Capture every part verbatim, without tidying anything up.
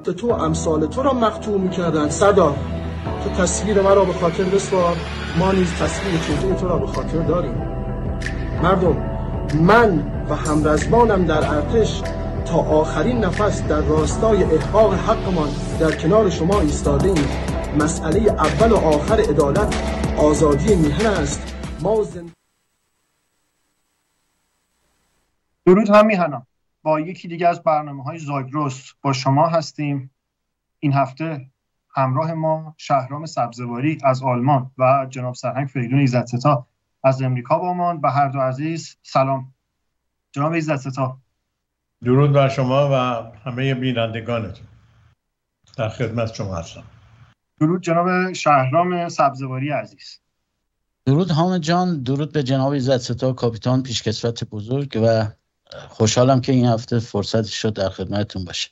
وقت تو و امثال تو را مقطوع میکردن. سردار تو تصویر مرا به خاطر بسپار، ما نیز تصویر چهره تو را به خاطر داریم. مردم، من و همرزبانم در ارتش تا آخرین نفس در راستای احقاق حقمان در کنار شما ایستاده ایم. مسئله اول و آخر عدالت آزادی میهن است. ما زن... درود هم میهنم. با یکی دیگه از برنامه‌های زاگرس با شما هستیم. این هفته همراه ما شهرام سبزواری از آلمان و جناب سرهنگ فریدون ایزدستا از امریکا با ما. به هر دو عزیز سلام. جناب ایزدستا، درود بر شما و همه بینندگانتون. در خدمت شما هستم. درود جناب شهرام سبزواری عزیز. درود حامد جان، درود به جناب ایزدستا کاپیتان پیشکسوت بزرگ و خوشحالم که این هفته فرصتی شد در خدمتتون باشه.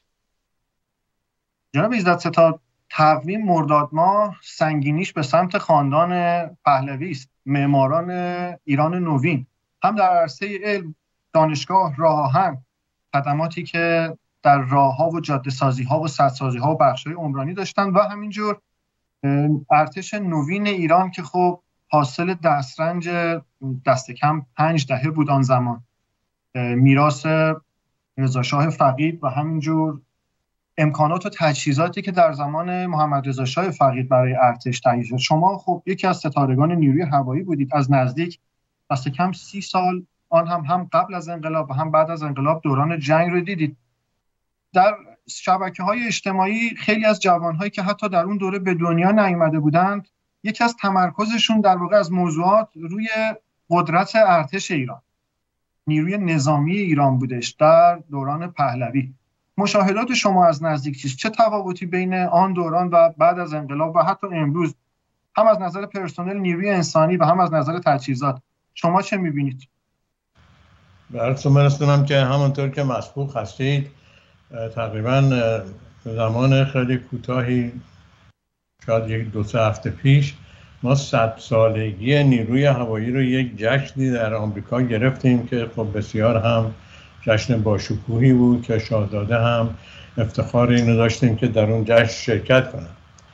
جناب ایزدستا، تقویم مرداد ماه سنگینیش به سمت خاندان پهلوی است. معماران ایران نوین هم در عرصه علم، دانشگاه، راه آهن، خدماتی که در راه‌ها و جاده‌سازی‌ها و سدسازی‌ها و بخش‌های عمرانی داشتن و همینجور ارتش نوین ایران که خب حاصل دسترنج دست کم پنج دهه بود آن زمان، میراث رضاشاه فقید و همینجور امکانات و تجهیزاتی که در زمان محمد رضا شاه فقید برای ارتش تهیه شد. شما خب یکی از ستارگان نیروی هوایی بودید، از نزدیک دست کم سی سال، آن هم هم قبل از انقلاب و هم بعد از انقلاب دوران جنگ رو دیدید. در شبکه‌های اجتماعی خیلی از جوان‌هایی که حتی در اون دوره به دنیا نیامده بودند، یکی از تمرکزشون در واقع از موضوعات روی قدرت ارتش ایران، نیروی نظامی ایران بودش در دوران پهلوی. مشاهدات شما از نزدیک چیست؟ چه تفاوتی بین آن دوران و بعد از انقلاب و حتی امروز، هم از نظر پرسنل نیروی انسانی و هم از نظر تجهیزات، شما چه می‌بینید؟ براتون برسونم که همونطور که مسبوق هستید، تقریبا زمان خیلی کوتاهی، شاید یک دو سه هفته پیش، ما صد سالگی نیروی هوایی رو یک جشنی در آمریکا گرفتیم که خب بسیار هم جشن باشکوهی بود که شاهزاده هم افتخار اینو داشتیم که در اون جشن شرکت کنن.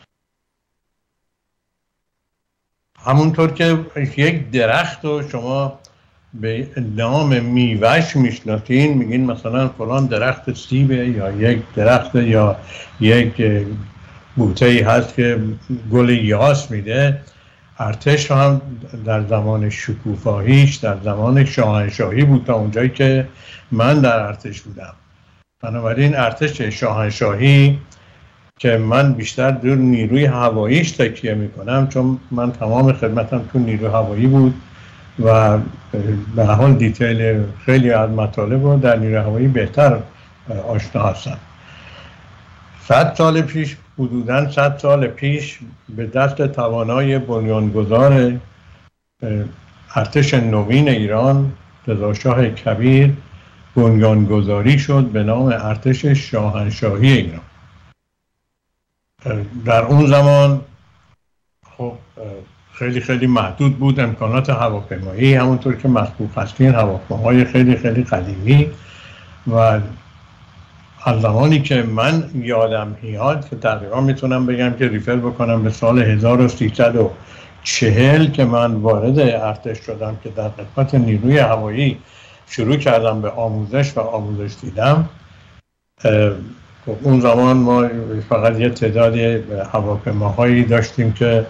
همونطور که یک درخت رو شما به نام میوه‌اش میشناسین، میگین مثلا فلان درخت سیبه یا یک درخت یا یک بوته‌ای هست که گل یاس میده. ارتش هم در زمان شکوفاییش در زمان شاهنشاهی بود تا اونجایی که من در ارتش بودم. بنابراین ارتش شاهنشاهی که من بیشتر در نیروی هواییش تکیه میکنم، چون من تمام خدمتم تو نیروی هوایی بود و به حال دیتیل خیلی از مطالب رو در نیروی هوایی بهتر آشنا هستم. صد سال پیش، حدوداً صد سال پیش، به دست توانای بنیانگذار ارتش نوین ایران، رضاشاه کبیر، بنیانگذاری شد به نام ارتش شاهنشاهی ایران. در اون زمان خب خیلی خیلی محدود بود امکانات هواپیمایی، همونطور که مسبوق هستین هواپیماهای خیلی خیلی قدیمی. و از زمانی که من یادم میاد که تقریبا میتونم بگم که ریفر بکنم به سال هزار و سیصد و چهل که من وارد ارتش شدم که در خدمت نیروی هوایی شروع کردم به آموزش و آموزش دیدم. اون زمان ما فقط یه تعداد هواپیماهایی داشتیم که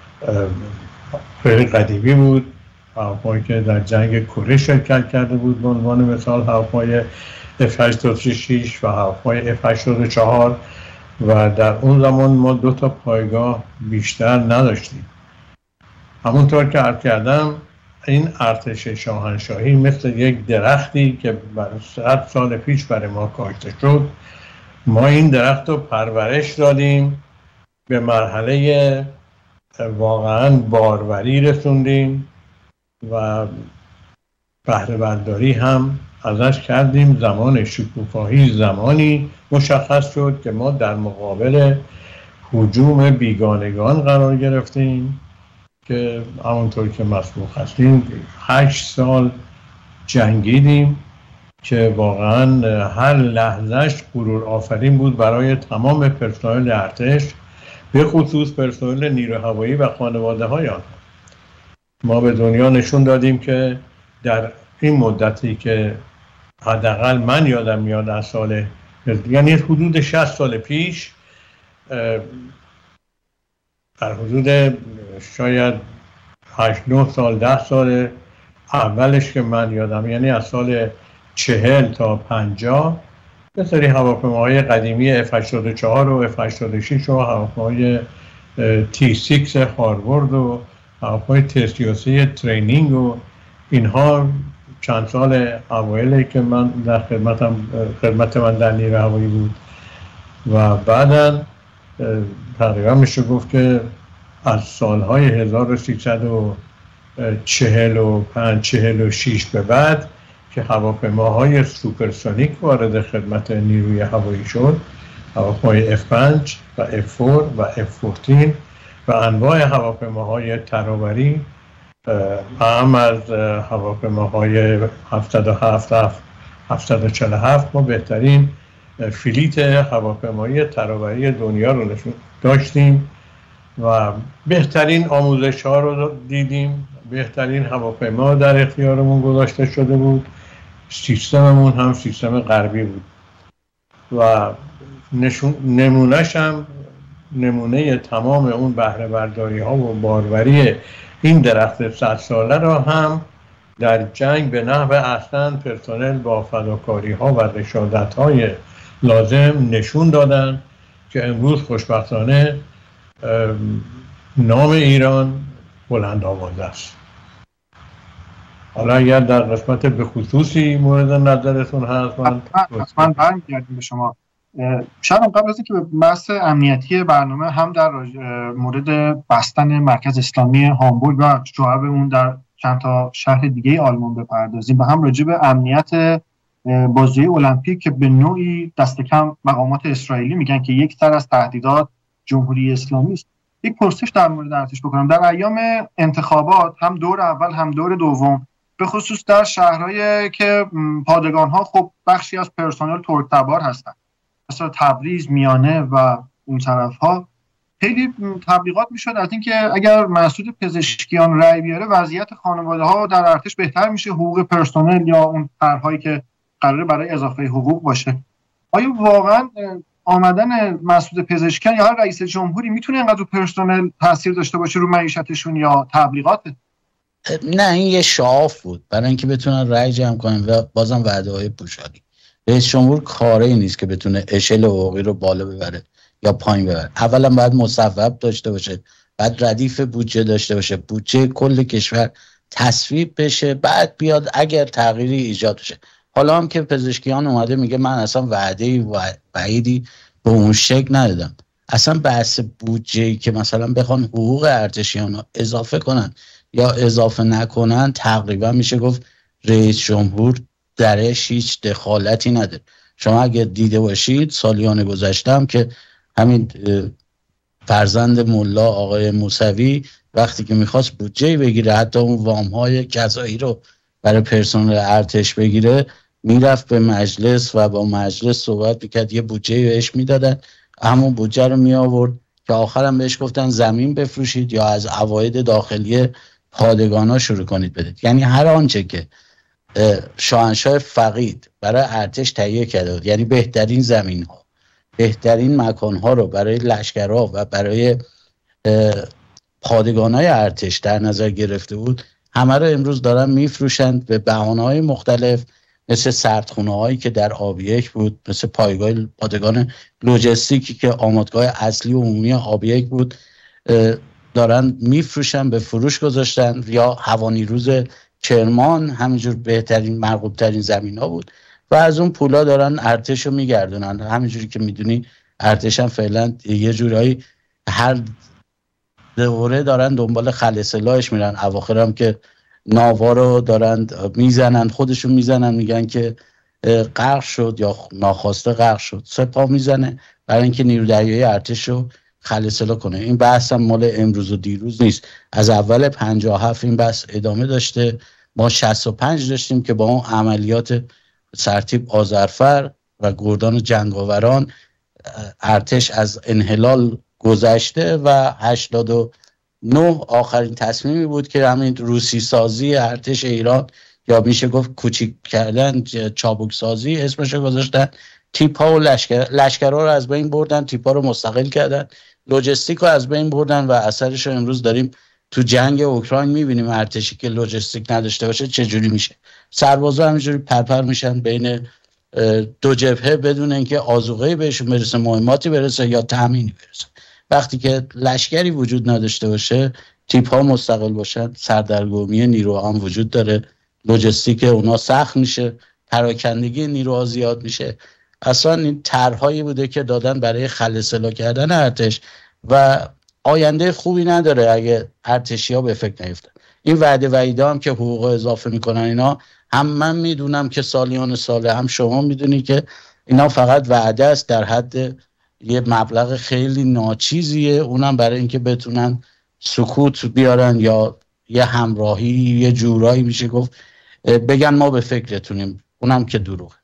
خیلی قدیمی بود، هواپیمایی که در جنگ کره شرکت کرده بود، به عنوان مثال هواپیمای اف هشتاد و شش و هواپیمای اف هشتاد و چهار، و در اون زمان ما دو تا پایگاه بیشتر نداشتیم. همونطور که عرض کردم، این ارتش شاهنشاهی مثل یک درختی که صد سال پیش برای ما کاشته شد، ما این درخت رو پرورش دادیم، به مرحله واقعا باروری رسوندیم و بهره برداری هم ازش کردیم. زمان شکوفایی زمانی مشخص شد که ما در مقابل هجوم بیگانگان قرار گرفتیم که همونطور که مسبوق هستیم هشت سال جنگیدیم که واقعا هر لحظهش غرور آفرین بود برای تمام پرسنل ارتش، به خصوص پرسنل نیروی هوایی و خانواده های آنها. ما به دنیا نشون دادیم که در این مدتی که حداقل من یادم میاد از سال، یعنی حدود شصت سال پیش، در حدود شاید هشت نه سال ده سال اولش که من یادم، یعنی از سال چهل تا پنجاه یه سری هواپیماهای قدیمی اف هشتاد و چهار و اف هشتاد و شش و هواپیماهای تی شش هاروارد و هواپیمای تی سی و سه ترینینگ و اینها چند سال اوایلی که من در خدمتم خدمت من در نیروی هوایی بود و بعداً تقریبا میشه گفت که از سالهای هزار و سیصد و چهل و پنج چهل و شش به بعد که هواپیماهای سوپرسونیک وارد خدمت نیروی هوایی شد، هواپیمای اف پنج و اف چهار و اف چهارده و انواع هواپیماهای ترابری، اهم از هواپیماهای هفتصد و هفت هفتصد و چهل و هفت ما بهترین فلیت هواپیمایی ترابری دنیا رو داشتیم و بهترین آموزش ها رو دیدیم، بهترین هواپیما در اختیارمون گذاشته شده بود، سیستممون هم سیستم غربی بود و نشون نمونهش هم نمونه تمام اون بهره برداری ها و باروری این درخت صد ساله را هم در جنگ به نحو اصلا پرسنل با فداکاری ها و رشادت های لازم نشون دادن که امروز خوشبختانه نام ایران بلند آوازه است. حالا اگر در قسمت به خصوصی مورد نظرتون هست من حتما برمیگردیم به شما. شاید قبل از اینکه به بحث امنیتی برنامه هم در مورد بستن مرکز اسلامی هامبورگ و شعب اون در چند تا شهر دیگه آلمان بپردازیم و هم راجع به امنیت بازی المپیک که به نوعی دست کم مقامات اسرائیلی میگن که یک سر از تهدیدات جمهوری اسلامی است. یک پرسش در مورد ارتش بکنم. در ایام انتخابات هم دور اول هم دور دوم به خصوص در شهرهایی که پادگان‌ها خب بخشی از پرسنل ترک تبار هستند، مثلا تبریز، میانه و اون طرف‌ها، خیلی تبلیغات میشد از اینکه اگر مسعود پزشکیان رأی بیاره وضعیت خانواده‌ها در ارتش بهتر میشه، حقوق پرسنل یا اون طرح‌هایی که قراره برای اضافه حقوق باشه. آیا واقعا آمدن مسعود پزشکیان یا هر رئیس جمهوری میتونه اینقدر رو پرسنل تاثیر داشته باشه رو معیشتشون یا تبلیغاته؟ نه، این یه شعاف بود برای اینکه بتونن رأی جمع کنن و بازم وعده‌های پوشالی. رئیس جمهور کاری نیست که بتونه اشل حقوقی رو بالا ببره یا پایین ببره. اولا باید مصوب داشته باشه، بعد ردیف بودجه داشته باشه، بودجه کل کشور تصویب بشه، بعد بیاد اگر تغییری ایجاد بشه. حالا هم که پزشکیان اومده میگه من اصلا وعده و وعیدی به اون شکل ندادم. اصلا بحث بودجه‌ای که مثلا بخوان حقوق ارتشیان رو اضافه کنن یا اضافه نکنن، تقریبا میشه گفت رئیس جمهور درش هیچ دخالتی نداره. شما اگه دیده باشید سالیان گذشتم که همین فرزند ملا آقای موسوی وقتی که میخواست بودجه بگیره، حتی اون وام‌های قضایی رو برای پرسنل ارتش بگیره، میرفت به مجلس و با مجلس صحبت میکرد، یه بودجه بهش میدادن، همون بودجه رو می آورد که آخرم بهش گفتن زمین بفروشید یا از عواید داخلی پادگانا شروع کنید بدید. یعنی هر آنچه که شاهنشاه فقید برای ارتش تهیه کرده بود، یعنی بهترین زمین ها، بهترین مکان ها رو برای لشکرها و برای پادگانای ارتش در نظر گرفته بود، همه رو امروز دارن میفروشند به بهانه‌های مختلف، مثل سردخونه هایی که در آبیک بود، مثل پایگاه پادگان لوجستیکی که آمادگاه اصلی و عمومی آبیک بود، دارن میفروشن، به فروش گذاشتن. یا هوانیروز کرمان همینجور بهترین مرغوب ترین زمین ها بود و از اون پولا دارن ارتش رو میگردونن. همینجوری که میدونی ارتش هم فعلا یه جورایی هر دوره دارن دنبال خل سلاحش میرن. اواخر هم که ناوا رو دارن میزنن، خودشون میزنن، میگن که غرق شد یا ناخواسته غرق شد، سپاه میزنه برای اینکه نیرو دریایی ارتش رو خل سلاح کنه. این بحث هم مال امروز و دیروز نیست، از اول پنجاه و هفت این بحث ادامه داشته. ما شصت و پنج داشتیم که با اون عملیات سرتیپ آذرفر و گردان جنگاوران ارتش از انحلال گذشته و هشتاد و نه آخرین تصمیمی بود که همین روسی سازی ارتش ایران یا میشه گفت کوچیک کردن، چابک سازی اسمش گذاشتن. تیپا و لشکر لشکرها رو از بین بردن، تیپا رو مستقل کردن، لوجستیک رو از بین بردن و اثرش رو امروز داریم تو جنگ اوکراین میبینیم. ارتشی که لوجستیک نداشته باشه چه جوری میشه؟ سربازا همینجوری پرپر میشن بین دو جبهه بدون اینکه آذوقه‌ای بهشون برسه، مهماتی برسه یا تامینی برسه. وقتی که لشکری وجود نداشته باشه، تیپ‌ها مستقل باشن، سردرگمی نیروها هم وجود داره، لوجستیک اونا سخت میشه، پراکندگی نیروها زیاد میشه. اصلا این طرح‌هایی بوده که دادن برای خلسلا کردن ارتش و آینده خوبی نداره اگه ارتشی‌ها به فکر نیفتن. این وعده وعیده هم که حقوق اضافه میکنن اینا، هم من میدونم که سالیان ساله، هم شما میدونی که اینا فقط وعده است در حد یه مبلغ خیلی ناچیزیه، اونم برای اینکه بتونن سکوت بیارن یا یه همراهی یه جورایی میشه گفت بگن ما به فکرتونیم، اونم که دروغه.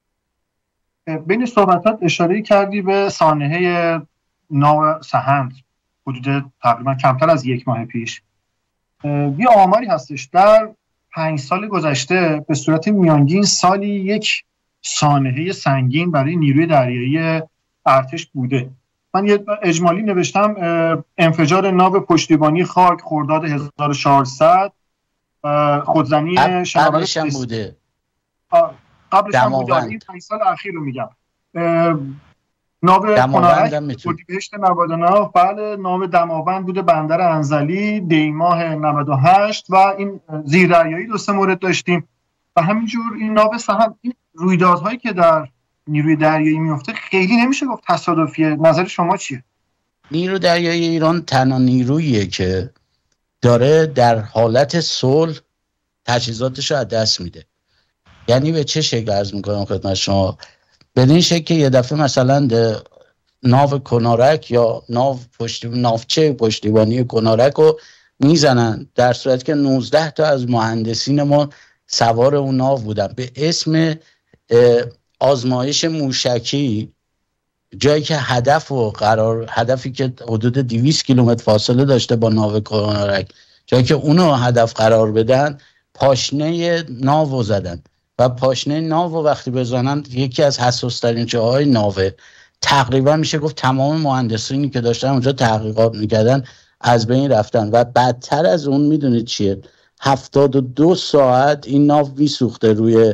بین صحبتات اشاره کردی به سانحه ناو سحند حدود تقریبا کمتر از یک ماه پیش. یه آماری هستش در پنج سال گذشته به صورت میانگین سالی یک سانحه سنگین برای نیروی دریایی ارتش بوده. من یه اجمالی نوشتم، انفجار ناو پشتیبانی خاک خرداد هزار و چهارصد، خودزنی قبلش هم بوده قبلش هم بوده این پنج سال اخیر رو میگم. ناو کنارک اردیبهشت نود و نه، بله، ناو دماوند بوده بندر انزلی دی ماه نود و هشت و این زیردریایی دو سه مورد داشتیم و همینجور این ناو سحند. این رویدادهایی که در نیروی دریایی میفته خیلی نمیشه گفت تصادفیه. نظر شما چیه؟ نیروی دریایی ایران تنها نیروییه که داره در حالت صلح تجهیزاتش رو از دست میده. یعنی به چه شکل عرض میکنم خدمت شما؟ به این شکل که یه دفعه مثلا ناو کنارک یا ناو پشتی ناوچه پشتیبانی کنارک رو میزنن، در صورتی که نوزده تا از مهندسین ما سوار اون ناو بودن به اسم آزمایش موشکی، جایی که هدف و قرار هدفی که حدود دویست کیلومتر فاصله داشته با ناو کنارک، جایی که اونو هدف قرار بدن، پاشنه ناو زدن و پاشنه ناو وقتی بزنن یکی از حساس ترین جاهای ناوه، تقریبا میشه گفت تمام مهندسینی که داشتن اونجا تحقیقات میکردن از بین رفتن. و بدتر از اون میدونید چیه؟ هفتاد و دو ساعت این ناو میسوخته روی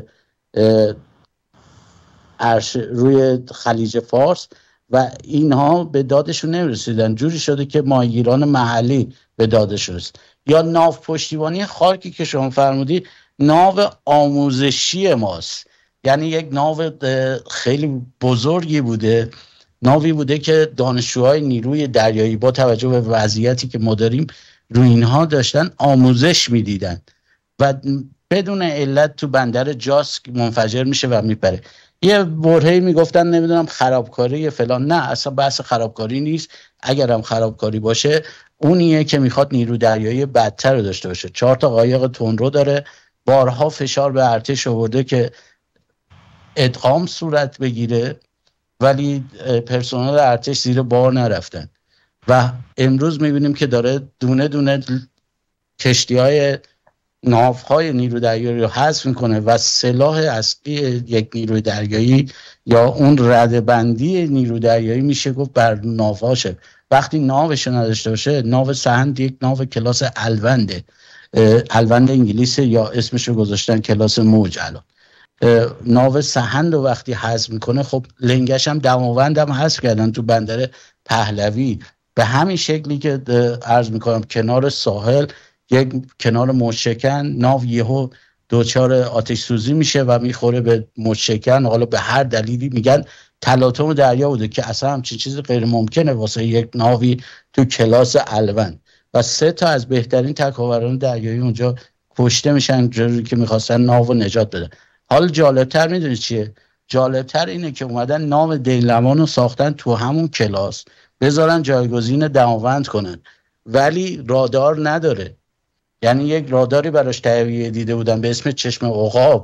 عرش روی خلیج فارس و اینها به دادشون نمیرسیدن. جوری شده که ماهیگیران محلی به دادش رسید. یا ناو پشتیبانی خاکی که شما فرمودی، ناو آموزشی ماست، یعنی یک ناو خیلی بزرگی بوده، ناوی بوده که دانشجوهای نیروی دریایی با توجه به وضعیتی که ما داریم روی اینها داشتن آموزش میدیدن و بدون علت تو بندر جاسک منفجر میشه و میپره. یه برهه‌ای میگفتن نمیدونم خرابکاری فلان، نه اصلا بحث خرابکاری نیست. اگر هم خرابکاری باشه اونیه که میخواد نیرو دریایی بدتر رو داشته باشه. چهار تا قایق تندرو داره، بارها فشار به ارتش آورده که ادغام صورت بگیره ولی پرسنل ارتش زیر بار نرفتن و امروز میبینیم که داره دونه دونه کشتی‌های ناوهای نیرو دریایی رو حذف میکنه و سلاح اصلی یک نیروی دریایی یا اون ردبندی نیرو دریایی میشه گفت بر ناوهاشه. وقتی ناوش نداشته باشه، ناو سحند یک ناو کلاس الونده، الوند انگلیس یا اسمش رو گذاشتن کلاس موج. الان ناو سحند رو وقتی حذف میکنه، خب لنگش هم دماوند هم حذف کردن تو بندر پهلوی. به همین شکلی که عرض میکنم کنار ساحل یک کنار موج‌شکن ناو یهو دوچار آتش سوزی میشه و میخوره به موج‌شکن. حالا به هر دلیلی میگن تلاطم دریا بوده که اصلا همچین چیزی غیر ممکنه واسه یک ناوی تو کلاس الوند. و سه تا از بهترین تکاوران دریایی اونجا کشته میشن جوری که میخواستن ناو نجات بدن. حال جالبتر میدونید چیه؟ جالبتر اینه که اومدن نام دیلمان رو ساختن تو همون کلاس بذارن جایگزین دماوند کنن، ولی رادار نداره. یعنی یک راداری براش تهیه دیده بودن به اسم چشم عقاب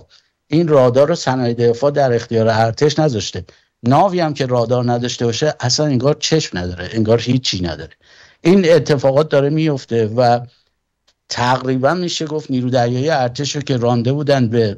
این رادار رو صنایع دفاع در اختیار ارتش نذاشته. ناوی هم که رادار نداشته باشه اصلا انگار چشم نداره، انگار هیچی نداره. این اتفاقات داره میفته و تقریبا میشه گفت نیرو دریایی ارتش رو که رانده بودن به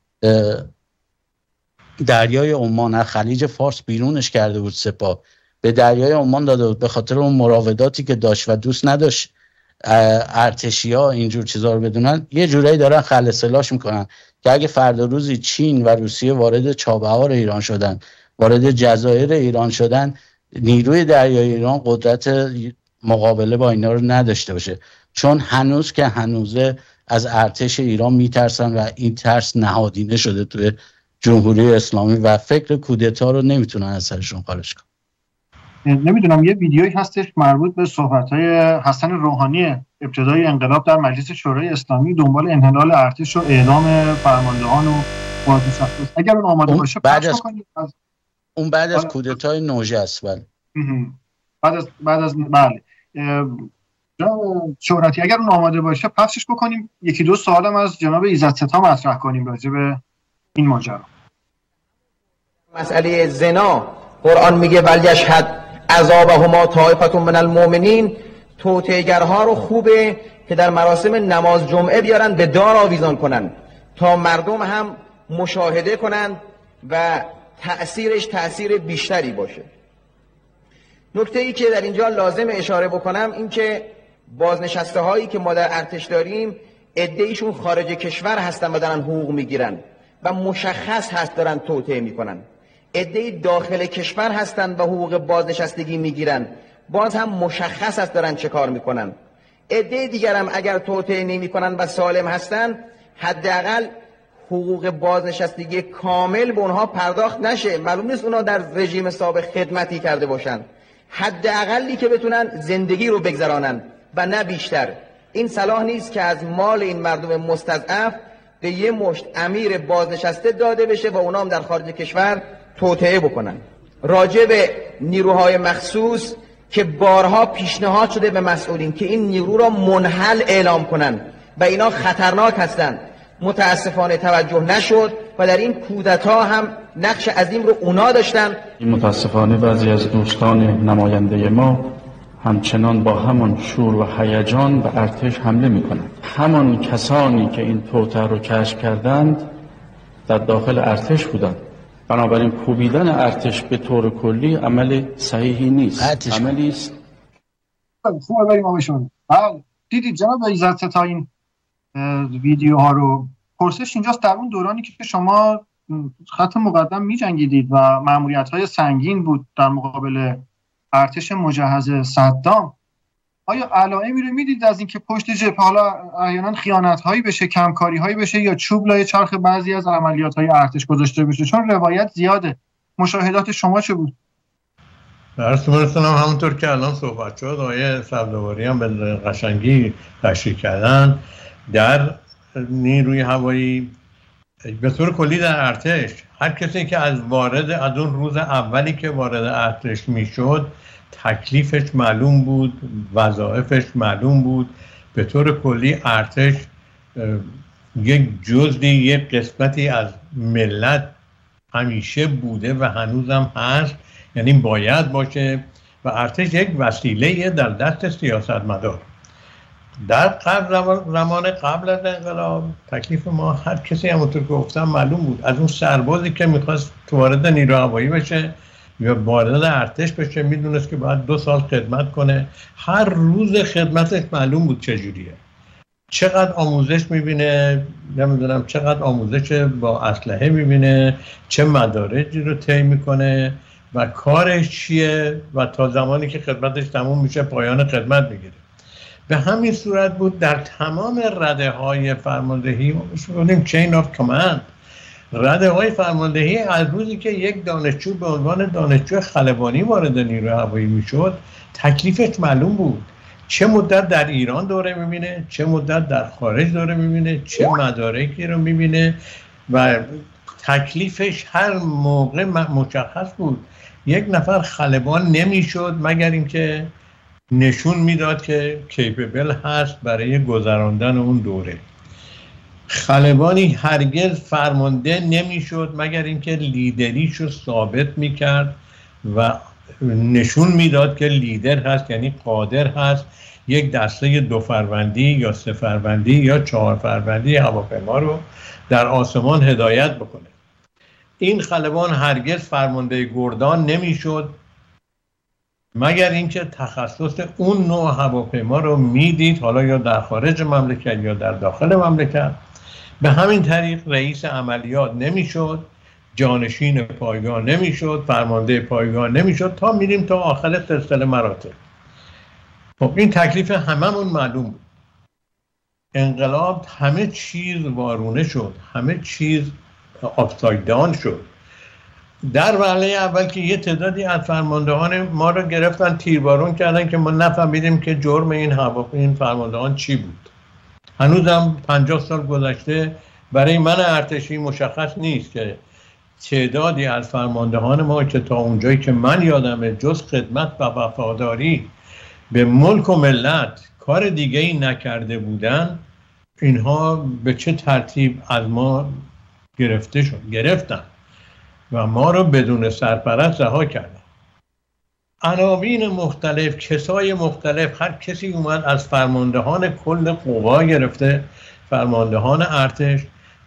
دریای عمان، خلیج فارس بیرونش کرده بود سپاه، به دریای عمان داده بود به خاطر اون مراوداتی که داشت و دوست نداشت ارتشی‌ها اینجور چیزا رو بدونن. یه جورایی دارن خلع سلاح میکنن که اگه فردا روزی چین و روسیه وارد چابهار ایران شدن، وارد جزایر ایران شدن، نیروی دریایی ایران قدرت مقابله با اینا رو نداشته باشه، چون هنوز که هنوزه از ارتش ایران میترسن و این ترس نهادینه شده توی جمهوری اسلامی و فکر کودتا رو نمیتونن از سرشون خارج کنن. نمیدونم یه ویدیویی هستش مربوط به صحبت‌های حسن روحانی ابتدای انقلاب در مجلس شورای اسلامی دنبال انحلال ارتش و اعدام فرماندهان و بازنشسته. اگر اون آماده باشه بعد از از... اون بعد از کودتای نوژس. بله بعد از بعد از بله شهرتی اگر اون آماده باشه پخشش بکنیم. یکی دو سوالم از جناب ایزدستا مطرح کنیم راجع به این ماجرا. مسئله زنا قرآن میگه ولیشهد عذابهما طائفة من المؤمنین. توطئه‌گرها رو خوبه که در مراسم نماز جمعه بیارن به دار آویزان کنن تا مردم هم مشاهده کنن و تأثیرش تأثیر بیشتری باشه. نکته ای که در اینجا لازم اشاره بکنم این که بازنشسته هایی که ما در ارتش داریم عده‌ایشون خارج کشور هستن و دارن حقوق میگیرن و مشخص هست دارن توطئه میکنن. عده‌ای داخل کشور هستن و حقوق بازنشستگی میگیرن، باز هم مشخص هست دارن چه کار میکنن. عده دیگر هم اگر توطئه نمیکنن و سالم هستن حداقل حقوق بازنشستگی کامل به اونها پرداخت نشه. معلوم نیست اونها در رژیم سابق خدمتی کرده باشن، حداقلی که بتونن زندگی رو بگذرانن و نه بیشتر. این صلاح نیست که از مال این مردم مستضعف به یه مشت امیر بازنشسته داده بشه و اونا هم در خارج کشور توطئه بکنن. راجع به نیروهای مخصوص که بارها پیشنهاد شده به مسئولین که این نیرو را منحل اعلام کنن و اینا خطرناک هستند، متاسفانه توجه نشد و در این کودتا هم نقش عظیم رو اونا داشتن. متاسفانه بعضی از دوستان نماینده ما همچنان با همان شور و هیجان به ارتش حمله میکنند. همان کسانی که این توطئه رو کشف کردند در داخل ارتش بودند. بنابراین کوبیدن ارتش به طور کلی عمل صحیحی نیست، عملی است. خوبه بریم آمشون. بله دیدید جناب ایزدستا این ویدیوها رو. پرسش اینجاست در اون دورانی که شما خط مقدم می جنگیدید و مأموریت‌های سنگین بود در مقابل ارتش مجهز صدام، آیا علائمی رو میدید از اینکه پشت جبهه حالا احیانا خیانت‌هایی بشه، کمکاری‌هایی بشه یا چوب لای چرخ بعضی از عملیات‌های ارتش گذاشته بشه؟ چون روایت زیاده. مشاهدات شما چه بود؟ درستون همونطور که الان صحبت شد، آیه سبزواری هم به قشنگی تشریح کردن. در نیروی هوایی به طور کلی در ارتش هر کسی که از وارد از اون روز اولی که وارد ارتش میشد تکلیفش معلوم بود، وظایفش معلوم بود. به طور کلی ارتش یک جزئی، یک قسمتی از ملت همیشه بوده و هنوزم هست، یعنی باید باشه و ارتش یک وسیله در دست سیاستمدار. در قبل زمان قبل از انقلاب تکلیف ما هر کسی همونطور که گفتم معلوم بود. از اون سربازی که میخواست وارد نیروی هوایی بشه یا وارد ارتش بشه میدونست که باید دو سال خدمت کنه. هر روز خدمتش معلوم بود چجوریه، چقدر آموزش میبینه، نمیدونم چقدر آموزش با اسلحه میبینه، چه مدارجی رو طی میکنه و کارش چیه و تا زمانی که خدمتش تموم میشه پایان خدمت میگیره. به همین صورت بود در تمام رده های فرماندهی، ما بودیم چین آف کماند. رده های فرماندهی از روزی که یک دانشجو به عنوان دانشجو خلبانی وارد نیروی هوایی میشد تکلیفش معلوم بود. چه مدت در ایران دوره میبینه، چه مدت در خارج دوره میبینه، چه مدارکی رو میبینه و تکلیفش هر موقع مشخص بود. یک نفر خلبان نمیشد مگر اینکه نشون میداد که کیپبل هست برای گذراندن اون دوره. خلبانی هرگز فرمانده نمیشد مگر اینکه لیدریش رو ثابت میکرد و نشون میداد که لیدر هست، یعنی قادر هست یک دسته دو فروندی یا سه فروندی یا چهار فروندی هواپیما رو در آسمان هدایت بکنه. این خلبان هرگز فرمانده گردان نمیشد مگر اینکه تخصص اون نوع هواپیما رو میدید، حالا یا در خارج مملکت یا در داخل مملکت. به همین طریق رئیس عملیات نمیشد، جانشین پایگاه نمیشد، فرمانده پایگاه نمیشد، تا میریم تا آخر سلسله مراتب. خب این تکلیف هممون معلوم بود. انقلاب همه چیز وارونه شد، همه چیز آپساید داون شد. در وهله اول که یه تعدادی از فرماندهان ما رو گرفتن تیربارون کردن که ما نفهمیدیم که جرم این هوا این فرماندهان چی بود. هنوزم پنجاه سال گذشته برای من ارتشی مشخص نیست که تعدادی از فرماندهان ما که تا اونجایی که من یادمه جز خدمت و وفاداری به ملک و ملت کار دیگه ای نکرده بودن، اینها به چه ترتیب از ما گرفته شد گرفتن و ما رو بدون سرپرست رها کردن. عناوین مختلف، کسای مختلف، هر کسی اومد از فرماندهان کل قوا گرفته فرماندهان ارتش،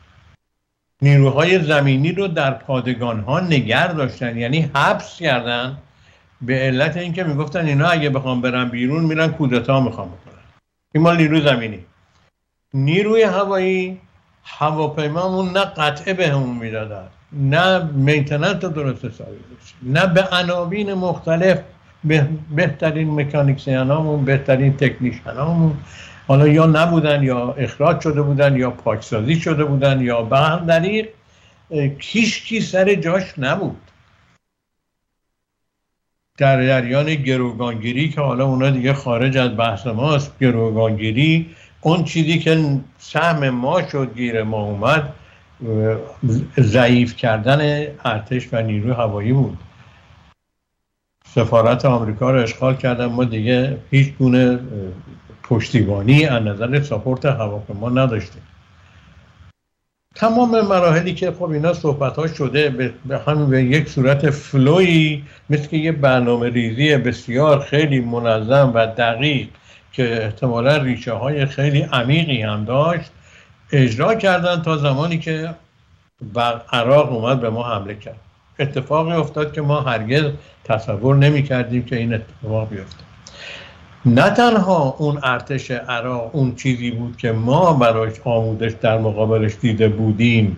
نیروهای زمینی رو در پادگان ها نگر داشتن، یعنی حبس کردن به علت اینکه میگفتن اینا اگه بخوام برن بیرون میرن کودتا میخوام بکنن. این مال نیرو زمینی. نیروی هوایی، هواپیمامون نه قطعه به همون میدادن، نه مینتننس درست حسابی داشت، نه به عناوین مختلف به بهترین مکانیکسیانامون، بهترین تکنیشنامون حالا یا نبودن یا اخراج شده بودن یا پاکسازی شده بودن یا به هر دلیل هیچ کی سر جاش نبود. در جریان گروگانگیری که حالا اونا دیگه خارج از بحث ماست، گروگانگیری اون چیزی که سهم ما شد گیر ما اومد ضعیف کردن ارتش و نیروی هوایی بود. سفارت آمریکا رو اشغال کردن، ما دیگه هیچ گونه پشتیبانی از نظر ساپورت هواپیما نداشتیم. تمام مراحلی که خب اینا صحبت ها شده به همین به یک صورت فلوی مثل یه برنامه ریزی بسیار خیلی منظم و دقیق که احتمالا ریشه های خیلی عمیقی هم داشت اجرا کردن تا زمانی که بر عراق اومد به ما حمله کرد. اتفاقی افتاد که ما هرگز تصور نمی کردیم که این اتفاق بیفته. نه تنها اون ارتش عراق اون چیزی بود که ما برایش آموزش در مقابلش دیده بودیم،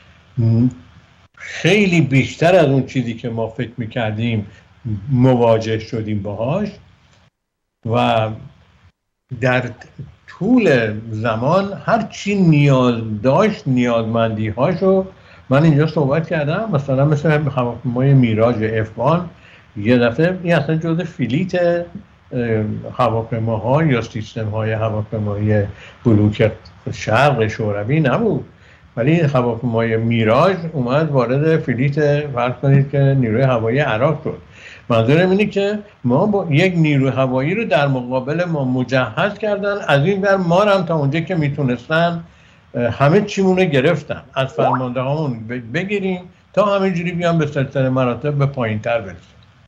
خیلی بیشتر از اون چیزی که ما فکر میکردیم مواجه شدیم باهاش و در طول زمان هر چی نیاز داشت نیازمندی هاشو من اینجا صحبت کردم. مثلا مثل هواپیمای میراژ افغان یه دفعه این اصلا جزء فلیت هواپیماها یا سیستم های هواپیمایی بلوک شرق شوروی نبود، ولی هواپیمای میراژ اومد وارد فلیت فرض کنید که نیروی هوایی عراق شد. منظورم اینه که ما با یک نیروی هوایی رو در مقابل ما مجهز کردن، از این ور ما هم تا اونجا که میتونستن همه چیمونه گرفتن، از فرمانده هامون بگیریم تا همینجوری بیان به سلسله مراتب به پایین تر برسیم.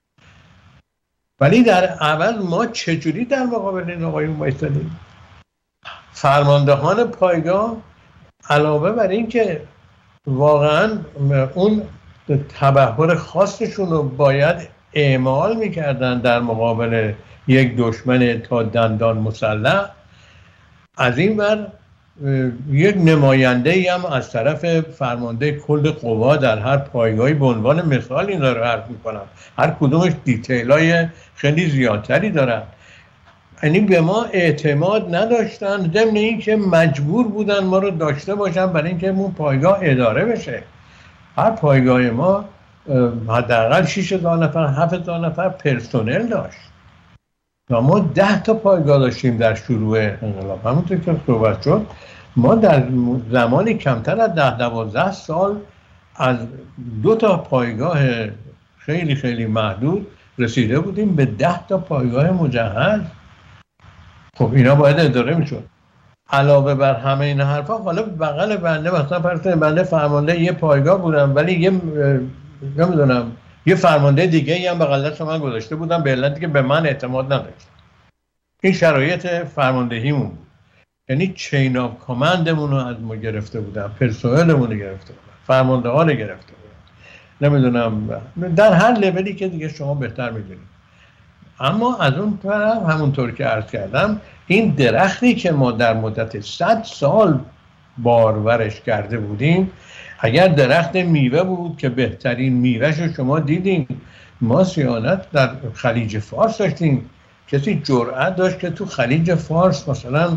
ولی در عوض ما چجوری در مقابل این آقایون بایستدیم؟ فرماندهان پایگاه علاوه بر این که واقعا اون تبحر خاصشون رو باید اعمال میکردن در مقابل یک دشمن تا دندان مسلح، از این ور یک نماینده ای هم از طرف فرمانده کل قوا در هر پایگاهی به عنوان مثال این رو عرض میکنم، هر کدومش دیتیل های خیلی زیادتری دارن. یعنی به ما اعتماد نداشتن، ضمن این که مجبور بودن ما رو داشته باشن برای اینکه اون پایگاه اداره بشه. هر پایگاه ما حداقل شش هزار نفر هفت هزار نفر پرسنل داشت و ما ده تا پایگاه داشتیم در شروع انقلاب. همونطور که صحبت شد ما در زمانی کمتر از ده دوازده سال از دو تا پایگاه خیلی خیلی محدود رسیده بودیم به ده تا پایگاه مجهز. خب اینا باید اداره میشد. علاوه بر همه این حرفا حالا بغل بنده مثلا فرض کنید بنده فرمانده یه پایگاه بودم ولی یه نمیدونم یه فرمانده دیگه ای هم بغل دست من گذاشته بودم به علتی که به من اعتماد نداشت. این شرایط فرماندهیمون بود. یعنی چین آف کامندمون رو از ما گرفته بودن، پرسنلمون رو گرفته بودن، فرمانده ها رو گرفته بودن، نمیدونم در هر لولی که دیگه شما بهتر میدونید. اما از اون طرف همونطور که عرض کردم این درختی که ما در مدت صد سال بارورش کرده بودیم، اگر درخت میوه بود که بهترین میوهش رو شما دیدیم، ما صیانت در خلیج فارس داشتیم. کسی جرأت داشت که تو خلیج فارس مثلا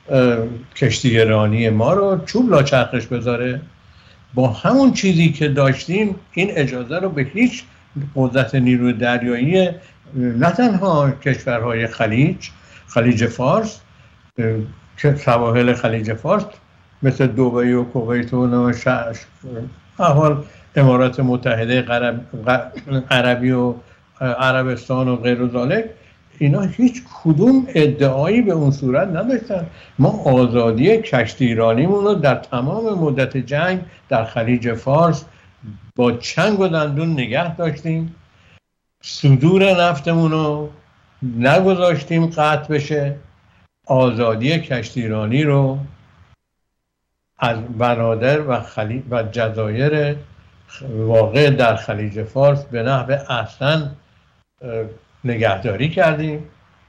کشتیرانی ما رو چوب لاچرخش بذاره؟ با همون چیزی که داشتیم این اجازه رو به هیچ قدرت نیروی دریایی نه تنها کشورهای خلیج خلیج فارس که سواحل خلیج فارس مثل دبی و کویت و احوال امارات متحده عربی و عربستان و غیر ذالک، اینا هیچ کدوم ادعایی به اون صورت نداشتن. ما آزادی کشتیرانیمون رو در تمام مدت جنگ در خلیج فارس با چنگ و دندون نگه داشتیم. صدور نفتمون رو نگذاشتیم قطع بشه. آزادی کشتیرانی رو از بنادر و, خلی... و جزایر واقع در خلیج فارس به نحو احسن نگهداری کردیم.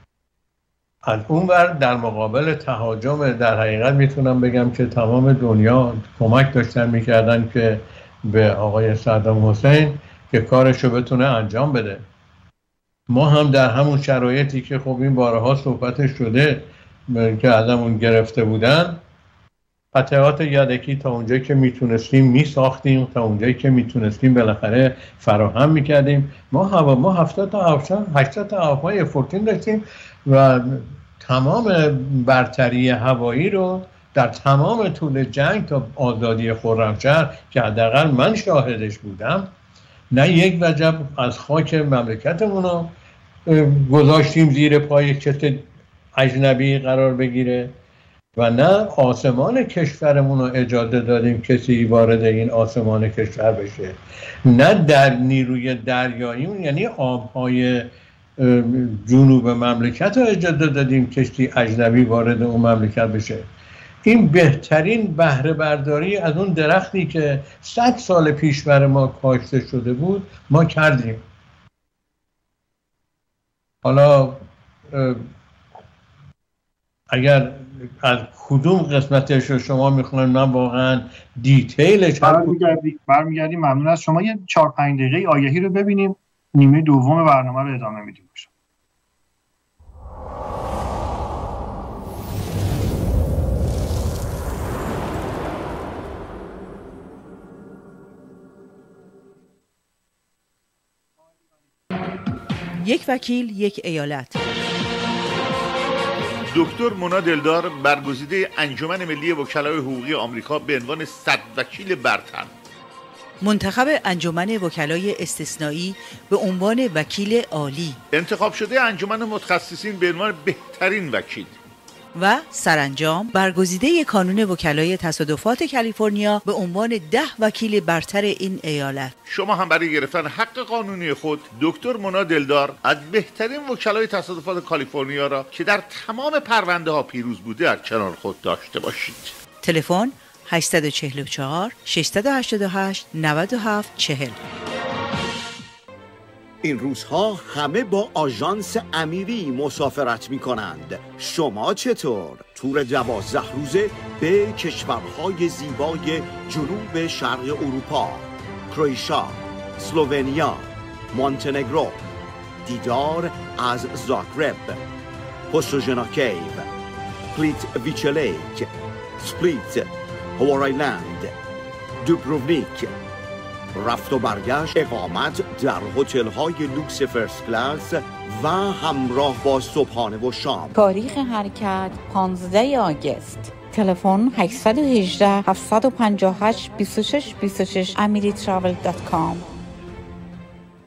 از اون ور در مقابل تهاجم در حقیقت میتونم بگم که تمام دنیا کمک داشتن میکردن که به آقای صدام حسین که کارشو بتونه انجام بده. ما هم در همون شرایطی که خب این بارها صحبتش شده که ازمون گرفته بودن، قطعات یدکی تا اونجایی که میتونستیم میساختیم، تا اونجایی که میتونستیم بالاخره فراهم میکردیم. ما هوا ما هفتاد تا هشتاد تا هواپیمای اف چهارده داشتیم و تمام برتری هوایی رو در تمام طول جنگ تا آزادی خرمشهر که حداقل من شاهدش بودم، نه یک وجب از خاک مملکتمون رو گذاشتیم زیر پای کسی اجنبی قرار بگیره و نه آسمان کشورمون رو اجازه دادیم کسی وارد این آسمان کشور بشه، نه در نیروی دریاییمون یعنی آبهای جنوب مملکت رو اجازه دادیم کسی اجنبی وارد اون مملکت بشه. این بهترین بهره برداری از اون درختی که صد سال پیش برای ما کاشته شده بود ما کردیم. حالا اگر از کدوم قسمتش رو شما میخواین من واقعا دیتیلش برمیگردیم برمیگردیم ممنون از شما. یه چهار پنج دقیقه آگهی رو ببینیم، نیمه دوم برنامه رو ادامه میدیم. یک وکیل یک ایالت. دکتر مونا دلدار برگزیده انجمن ملی وکلای حقوقی آمریکا به عنوان صد وکیل برتر، منتخب انجمن وکلای استثنایی به عنوان وکیل عالی، انتخاب شده انجمن متخصصین به عنوان بهترین وکیل و سرانجام برگزیده کانون وکلای تصادفات کالیفرنیا به عنوان ده وکیل برتر این ایالت. شما هم برای گرفتن حق قانونی خود دکتر مونا دلدار از بهترین وکلای تصادفات کالیفرنیا را که در تمام پرونده ها پیروز بوده در کنار خود داشته باشید. تلفن هشت چهار چهار شش هشت هشت نه هفت چهل. این روزها همه با آژانس امیری مسافرت می کنند. شما چطور؟ تور دوازده روزه به کشورهای زیبای جنوب شرق اروپا، کرواتیا، اسلوونیا، مونتنگرو، دیدار از زاگرب، پوستوژنا کیو، پلیت ویچ لیک، سپلیت، هاوای لند، دوبروونیک، رفت و برگشت، اقامت در هتل‌های لوکس فرست کلاس و همراه با صبحانه و شام. تاریخ حرکت پانزده آگوست. تلفن هشت یک هشت هفت پنج هشت دو شش دو شش امری تراول دات کام.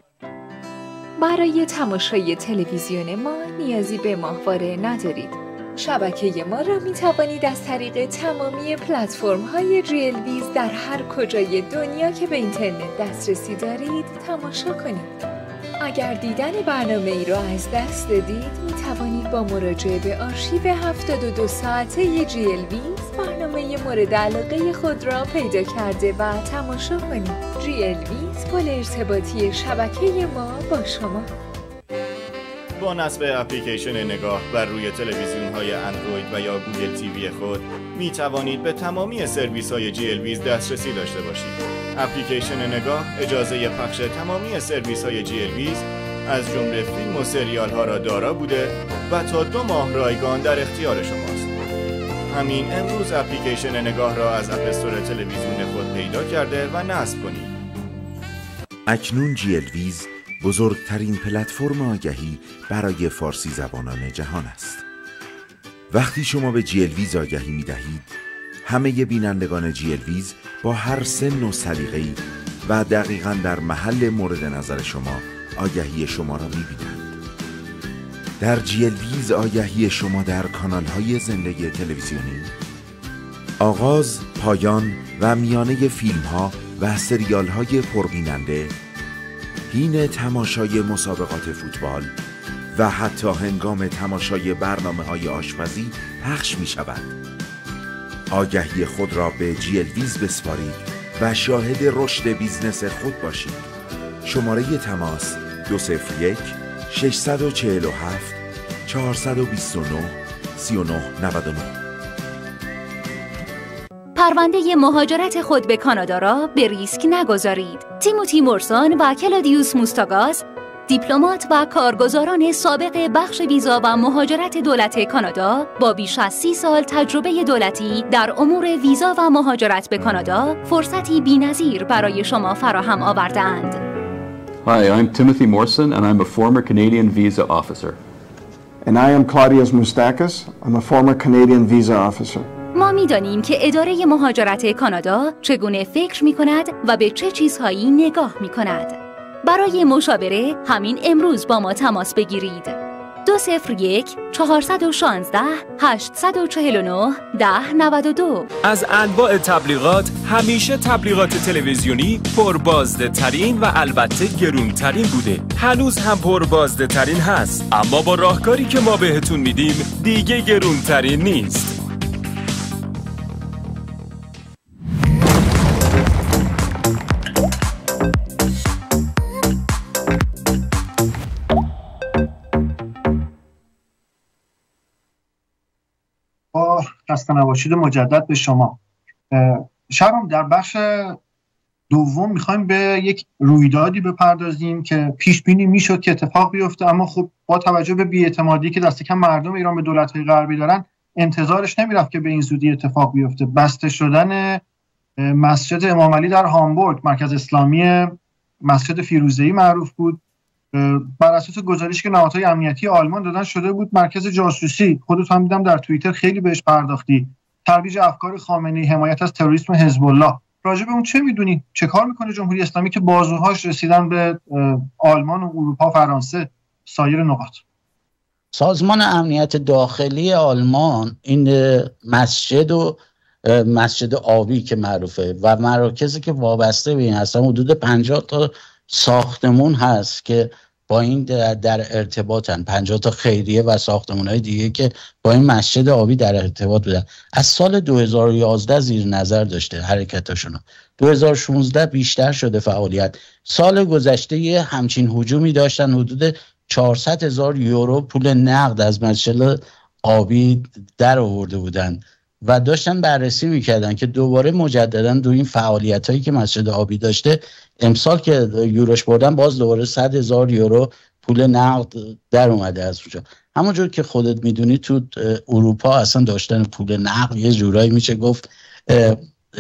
برای تماشای تلویزیون ما نیازی به ماهواره ندارید. شبکه ما را می توانید از طریق تمامی پلتفرم های ریلویز در هر کجای دنیا که به اینترنت دسترسی دارید تماشا کنید. اگر دیدن برنامه ای را از دست دادید می توانید با مراجعه به آرشیو هفتاد و دو ساعته جیلویز برنامه مورد علاقه خود را پیدا کرده و تماشا کنید. جیلویز پل ارتباطی شبکه ما با شما. با نصب اپلیکیشن نگاه بر روی تلویزیون های اندروید و یا گوگل تیوی خود می توانید به تمامی سرویس های جیلویز دسترسی داشته باشید. اپلیکیشن نگاه اجازه پخش تمامی سرویس های جیلویز از جمله فیلم و سریال ها را دارا بوده و تا دو ماه رایگان در اختیار شماست. همین امروز اپلیکیشن نگاه را از اپ استور تلویزیون خود پیدا کرده و نصب کنید. اکنون جیلویز بزرگترین پلتفرم آگهی برای فارسی زبانان جهان است. وقتی شما به جیلویز آگهی می دهید، همه بینندگان جیلویز با هر سن و سلیقه‌ای و دقیقاً در محل مورد نظر شما آگهی شما را می بینند. در جیلویز آگهی شما در کانال‌های زنده تلویزیونی، آغاز، پایان و میانه فیلم‌ها و سریال‌های پربیننده، حین تماشای مسابقات فوتبال و حتی هنگام تماشای برنامه‌های آشپزی پخش می‌شود. آگهی خود را به جیلویز بسپارید و شاهد رشد بیزنس خود باشید. شماره تماس دو صفر یک شش چهار هفت چهار دو نه سه نه نه نه. پرونده مهاجرت خود به کانادا را به ریسک نگذارید. تیموتی مورسون و کلادیوس موستاگاس، دیپلمات و کارگزاران سابق بخش ویزا و مهاجرت دولت کانادا با بیش از سی سال تجربه دولتی در امور ویزا و مهاجرت به کانادا، فرصتی بی‌نظیر برای شما فراهم آورده‌اند. Hi, I'm Timothy Morrison and I'm a former Canadian visa officer. And I am Claudius Moustakis. I'm a former Canadian visa officer. ما می‌دانیم که اداره مهاجرت کانادا چگونه فکر می‌کند و به چه چیزهایی نگاه می‌کند. برای مشاوره همین امروز با ما تماس بگیرید. دو صفر یک چهارصد و شانزده هشتصد و چهل و نه ده نود و دو. از انواع تبلیغات همیشه تبلیغات تلویزیونی پربازده ترین و البته گرون ترین بوده. هنوز هم پربازده ترین هست، اما با راهکاری که ما بهتون میدیم دیگه گرون ترین نیست. خسته نباشید مجدد به شما. شبم در بخش دوم میخوایم به یک رویدادی بپردازیم که پیش بینی میشد که اتفاق بیفته، اما خب با توجه به بی‌اعتمادی که دست کم مردم ایران به دولت‌های غربی دارن انتظارش نمیرفت که به این زودی اتفاق بیفته. بسته شدن مسجد امام علی در هامبورگ، مرکز اسلامی مسجد فیروزه‌ای معروف بود، بر اساس گزارشی که نهادهای امنیتی آلمان دادن شده بود مرکز جاسوسی. خودت هم دیدم در توییتر خیلی بهش پرداختی. ترویج افکار خامنه‌ای، حمایت از تروریسم حزب الله. راجع به اون چه میدونی؟ چه کار میکنه جمهوری اسلامی که بازوهاش رسیدن به آلمان و اروپا، فرانسه، سایر نقاط؟ سازمان امنیت داخلی آلمان این مسجد و مسجد آبی که معروفه و مراکزی که وابسته به این هستن، حدود پنجاه تا ساختمون هست که با این در, در ارتباطن، پنجاه تا خیریه و ساختمون‌های دیگه که با این مسجد آبی در ارتباط بودن. از سال دو هزار و یازده زیر نظر داشته حرکتاشونو. دو هزار و شانزده بیشتر شده فعالیت. سال گذشته یه همچین هجومی داشتن، حدود چهارصد هزار یورو پول نقد از مسجد آبی در آورده بودن و داشتن بررسی میکردن که دوباره مجددا دو این فعالیت هایی که مسجد آبی داشته امسال که یوروش بردن باز دوباره صد هزار یورو پول نقد در اومده از اونجا. همونجور که خودت میدونی تو اروپا اصلا داشتن پول نقد یه جورایی میشه گفت اه اه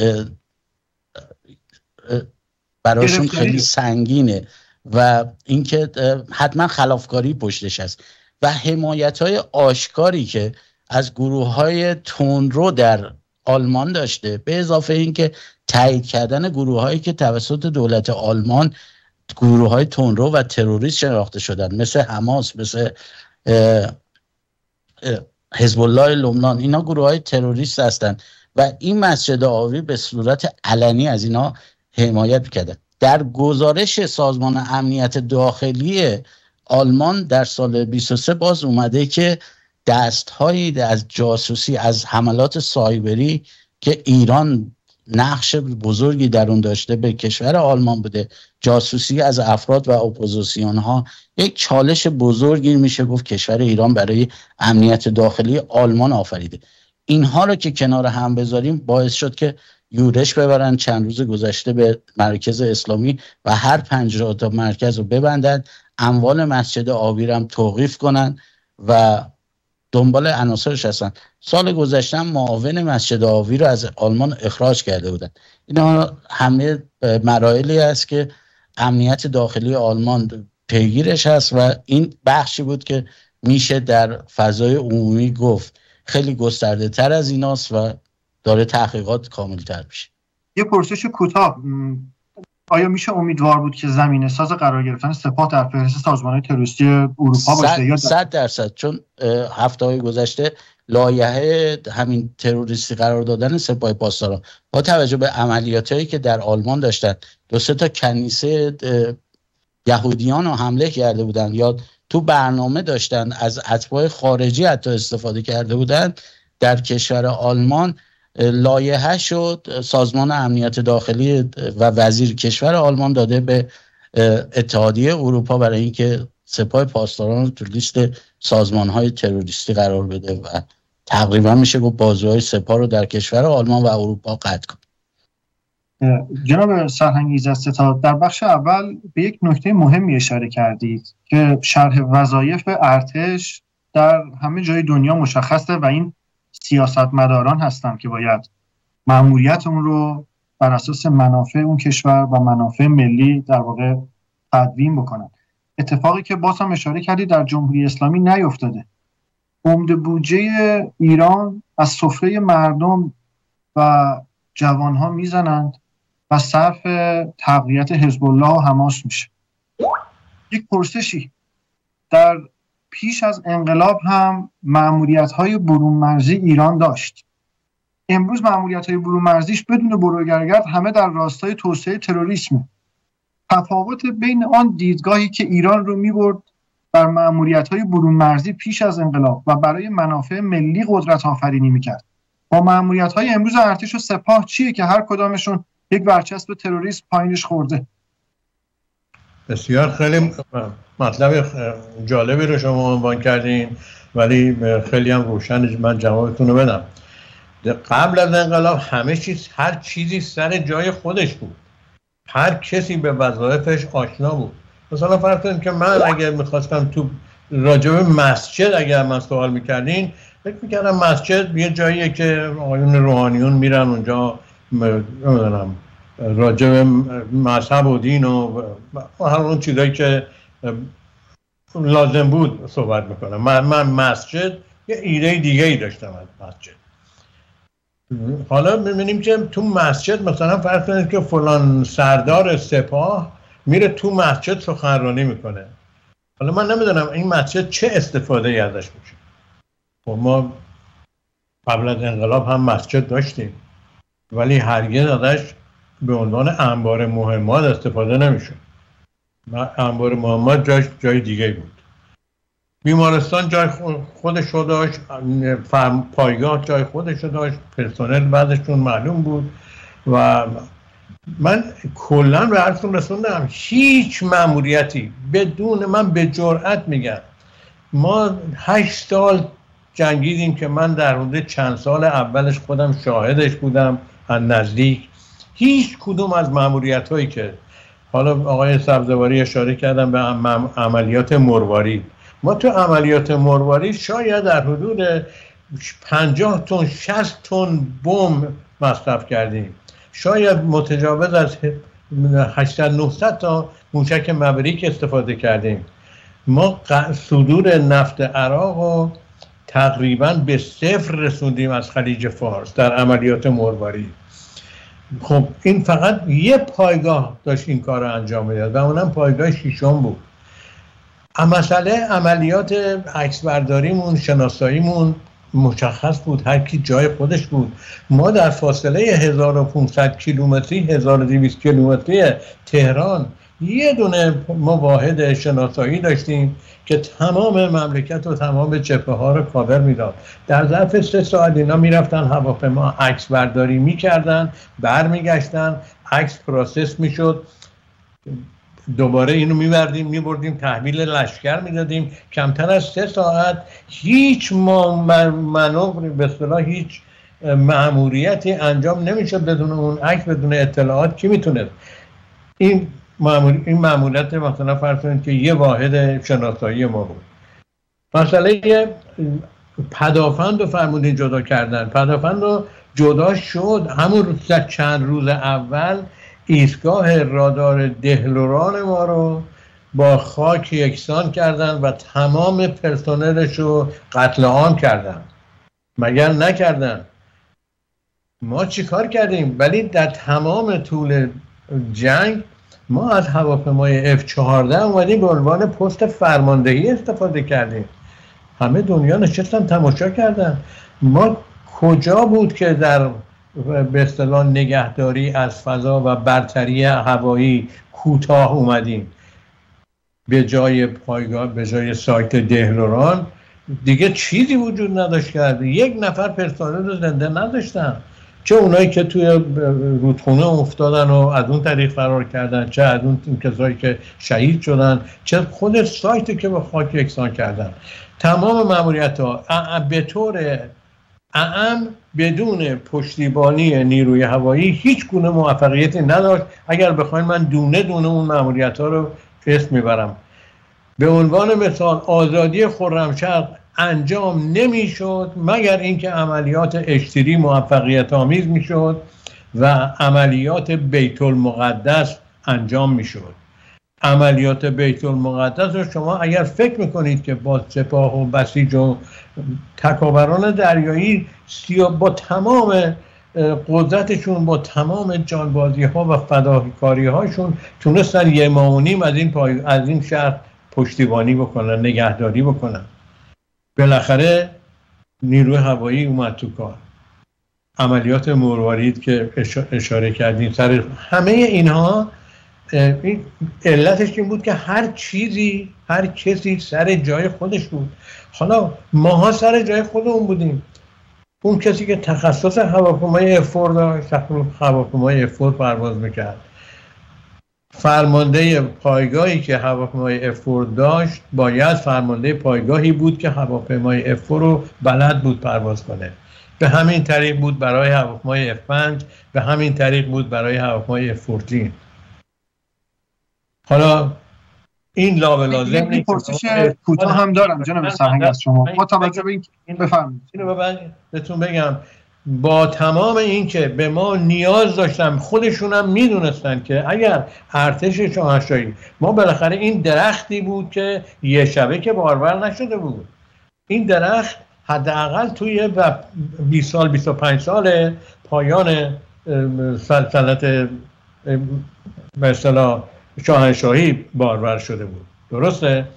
اه براشون خیلی سنگینه و اینکه حتما خلافکاری پشتش هست و حمایت های آشکاری که از گروه های تندرو در آلمان داشته، به اضافه اینکه تایید کردن گروه هایی که توسط دولت آلمان گروه های تندرو و تروریست شناخته شدن، مثل حماس، مثل اه اه حزب الله لبنان، اینا گروه های تروریست هستند و این مسجد آوی به صورت علنی از اینا حمایت میکرده. در گزارش سازمان امنیت داخلی آلمان در سال بیست و سه باز اومده که دستهایی از جاسوسی، از حملات سایبری که ایران نقش بزرگی در اون داشته به کشور آلمان بوده، جاسوسی از افراد و اپوزیسیون ها، یک چالش بزرگی میشه گفت کشور ایران برای امنیت داخلی آلمان آفریده. اینها رو که کنار هم بذاریم باعث شد که یورش ببرن چند روز گذشته به مرکز اسلامی و هر پنجاه تا مرکز رو ببندن، اموال مسجد آوی رو هم توقیف کنن و دنبال عناصرش هستن. سال گذشته معاون مسجد آوی رو از آلمان اخراج کرده بودن. اینا همه مراحلی است که امنیت داخلی آلمان پیگیرش هست و این بخشی بود که میشه در فضای عمومی گفت خیلی گسترده تر از ایناست و داره تحقیقات کامل تر میشه. یه پرسش کوتاه، آیا میشه امیدوار بود که زمینه ساز قرار گرفتن سپاه در فهرست سازمان‌های تروریستی اروپا باشه؟ یا صد درصد، چون هفته‌های گذشته لایحه همین تروریستی قرار دادن سپاه پاسداران با توجه به عملیاتایی که در آلمان داشتن، دو سه تا کنیسه یهودیان رو حمله کرده بودن یا تو برنامه داشتن از اتباع خارجی حتی استفاده کرده بودن، در کشور آلمان لایحه شد سازمان امنیت داخلی و وزیر کشور آلمان داده به اتحادیه اروپا برای اینکه سپاه پاسداران رو تو لیست سازمان‌های تروریستی قرار بده و تقریبا میشه گفت بازوهای سپاه رو در کشور آلمان و اروپا قطع کنه. جناب سرهنگ ایزدستاد، در بخش اول به یک نکته مهمی اشاره کردید که شرح وظایف ارتش در همه جای دنیا مشخصه و این سیاستمداران هستن که باید مأموریت اون رو بر اساس منافع اون کشور و منافع ملی در واقع تدوین بکنن. اتفاقی که باز هم اشاره کردید در جمهوری اسلامی نیفتاده. عمده بودجه ایران از سفره مردم و جوانها میزنند و صرف تقویت حزب الله و حماس میشه. یک پرسشی، در پیش از انقلاب هم مأموریت‌های برون مرزی ایران داشت. امروز مأموریت‌های برون مرزیش بدون بروگرگرد همه در راستای توسعه تروریسم. تفاوت بین آن دیدگاهی که ایران رو می‌برد بر مأموریت‌های برون مرزی پیش از انقلاب و برای منافع ملی قدرت آفرینی می‌کرد با مأموریت‌های امروز ارتش و سپاه چیه که هر کدامشون یک برچسب تروریسم پایینش خورده؟ بسیار خیلی مطلب جالبی رو شما عنوان کردین، ولی خیلی هم روشن من جوابتون رو بدم. قبل از انقلاب همه چیز، هر چیزی سر جای خودش بود، هر کسی به وظایفش آشنا بود. مثلا فرض کنید که من اگر میخواستم تو راجع به مسجد اگر من سوال میکردین، فکر میکردم مسجد یه جاییه که آقایون روحانیون میرن اونجا نمیدونم راجع به مذهب و دین و هر اون چیزایی که لازم بود صحبت میکنم. من, من مسجد یه ایده دیگه ای داشتم از مسجد. حالا میبینیم که تو مسجد مثلا فرض کنید که فلان سردار سپاه میره تو مسجد سخنرانی میکنه. حالا من نمیدونم این مسجد چه استفاده ای ازش میشه. ما قبل از انقلاب هم مسجد داشتیم ولی هرگز ازش به عنوان انبار مهمات استفاده نمیشه. انبار مهمات جای جای دیگه بود. بیمارستان جای خودش رو داشت، پایگاه جای خودش رو داشت، پرسنل بعدشون معلوم بود و من کلا به عرضتون رسوندم هیچ مأموریتی بدون، من به جرئت میگم ما هشت سال جنگیدیم که من در حدود چند سال اولش خودم شاهدش بودم از نزدیک. هیچ کدوم از مأموریت هایی که حالا آقای سبزواری اشاره کردن به عملیات مروارید، ما تو عملیات مروارید شاید در حدود پنجاه تن شصت تن بمب مصرف کردیم، شاید متجاوز از هشتصد نهصد تا موشک مبریک استفاده کردیم. ما صدور نفت عراق رو تقریبا به صفر رسوندیم از خلیج فارس در عملیات مروارید. خب این فقط یه پایگاه داشت این کار رو انجام میداد و اونم پایگاه شیشم بود. مسئله عملیات عکسبرداریمون، شناساییمون مشخص بود، هر کی جای خودش بود. ما در فاصله هزار و پانصد کیلومتری هزار و دویست کیلومتری تهران یه دونه ما واحد شناسایی داشتیم که تمام مملکت و تمام جبهه ها رو کاور میداد. در ظرف سه ساعت اینا میرفتن هواپیما عکس برداری میکردن، برمیگشتن، عکس پروسس میشد، دوباره اینو میبردیم میبردیم تحویل لشکر میدادیم. کمتر از سه ساعت هیچ مانور به اصطلاح هیچ مأموریتی انجام نمیشد بدون اون عکس، بدون اطلاعات. کی میتونه این معمول این مأموریت مثلا فرض کنید که یه واحد شناسایی ما بود. مسئله پدافند رو فرمودین جدا کردن، پدافند رو جدا شد. همون روز چند روز اول ایستگاه رادار دهلوران ما رو با خاک یکسان کردن و تمام پرسنلش رو قتل عام کردن. مگر نکردن؟ ما چی کار کردیم؟ ولی در تمام طول جنگ ما از هواپیمای اف چهارده اومدیم به عنوان پست فرماندهی استفاده کردیم. همه دنیا نشستن تماشا کردن. ما کجا بود که در به اصطلاح نگهداری از فضا و برتری هوایی کوتاه اومدیم؟ به جای پایگاه، به جای سایت دهلوران دیگه چیزی وجود نداشت کرد. یک نفر پرسنل رو زنده نداشتن، چه اونایی که توی رودخونه افتادن و از اون طریق فرار کردن، چه از اون کسایی که شهید شدن، چه خود سایتی که با خاک یکسان کردن. تمام ماموریت ها به طور اعم بدون پشتیبانی نیروی هوایی هیچ گونه موفقیتی نداشت. اگر بخواید من دونه دونه اون ماموریت ها رو اسم میبرم. به عنوان مثال آزادی خرمشهر انجام نمیشد مگر اینکه عملیات اشتری موفقیت آمیز میشد و عملیات بیت المقدس انجام میشد. عملیات بیت المقدس رو شما اگر فکر میکنید که با سپاه و بسیج و تکاوران دریایی با تمام قدرتشون، با تمام جانبازی ها و فداکاری هاشون تونستن یه ماه و نیم از این پای... از این شهر پشتیبانی بکنن، نگهداری بکنن. بالاخره نیروی هوایی اومد تو کار. عملیات مروارید که اشاره کردیم، سر همه اینها این علتش این بود که هر چیزی، هر کسی سر جای خودش بود. حالا ماها سر جای خودمون بودیم. اون کسی که تخصص هواپیمای اف چهار داشت، هواپیمای اف چهار پرواز میکرد. فرمانده پایگاهی که هواپیمای اف چهار داشت باید فرمانده پایگاهی بود که هواپیمای اف چهار رو بلد بود پرواز کنه. به همین طریق بود برای هواپیمای اف پنج، به همین طریق بود برای هواپیمای اف چهارده. حالا این لازم نیست. پرسش کوتاه هم دارم جناب سرهنگ از شما. با توجه به این بفرمایید. اینو بهتون بگم، با تمام این که به ما نیاز داشتن، خودشون هم میدونستن که اگر ارتش شاهنشاهی، ما بالاخره این درختی بود که یه شبه که بارور نشده بود. این درخت حداقل توی بیست سال بیست و پنج سال پایان سلطنت به اصطلاح شاهنشاهی بارور شده بود. درسته؟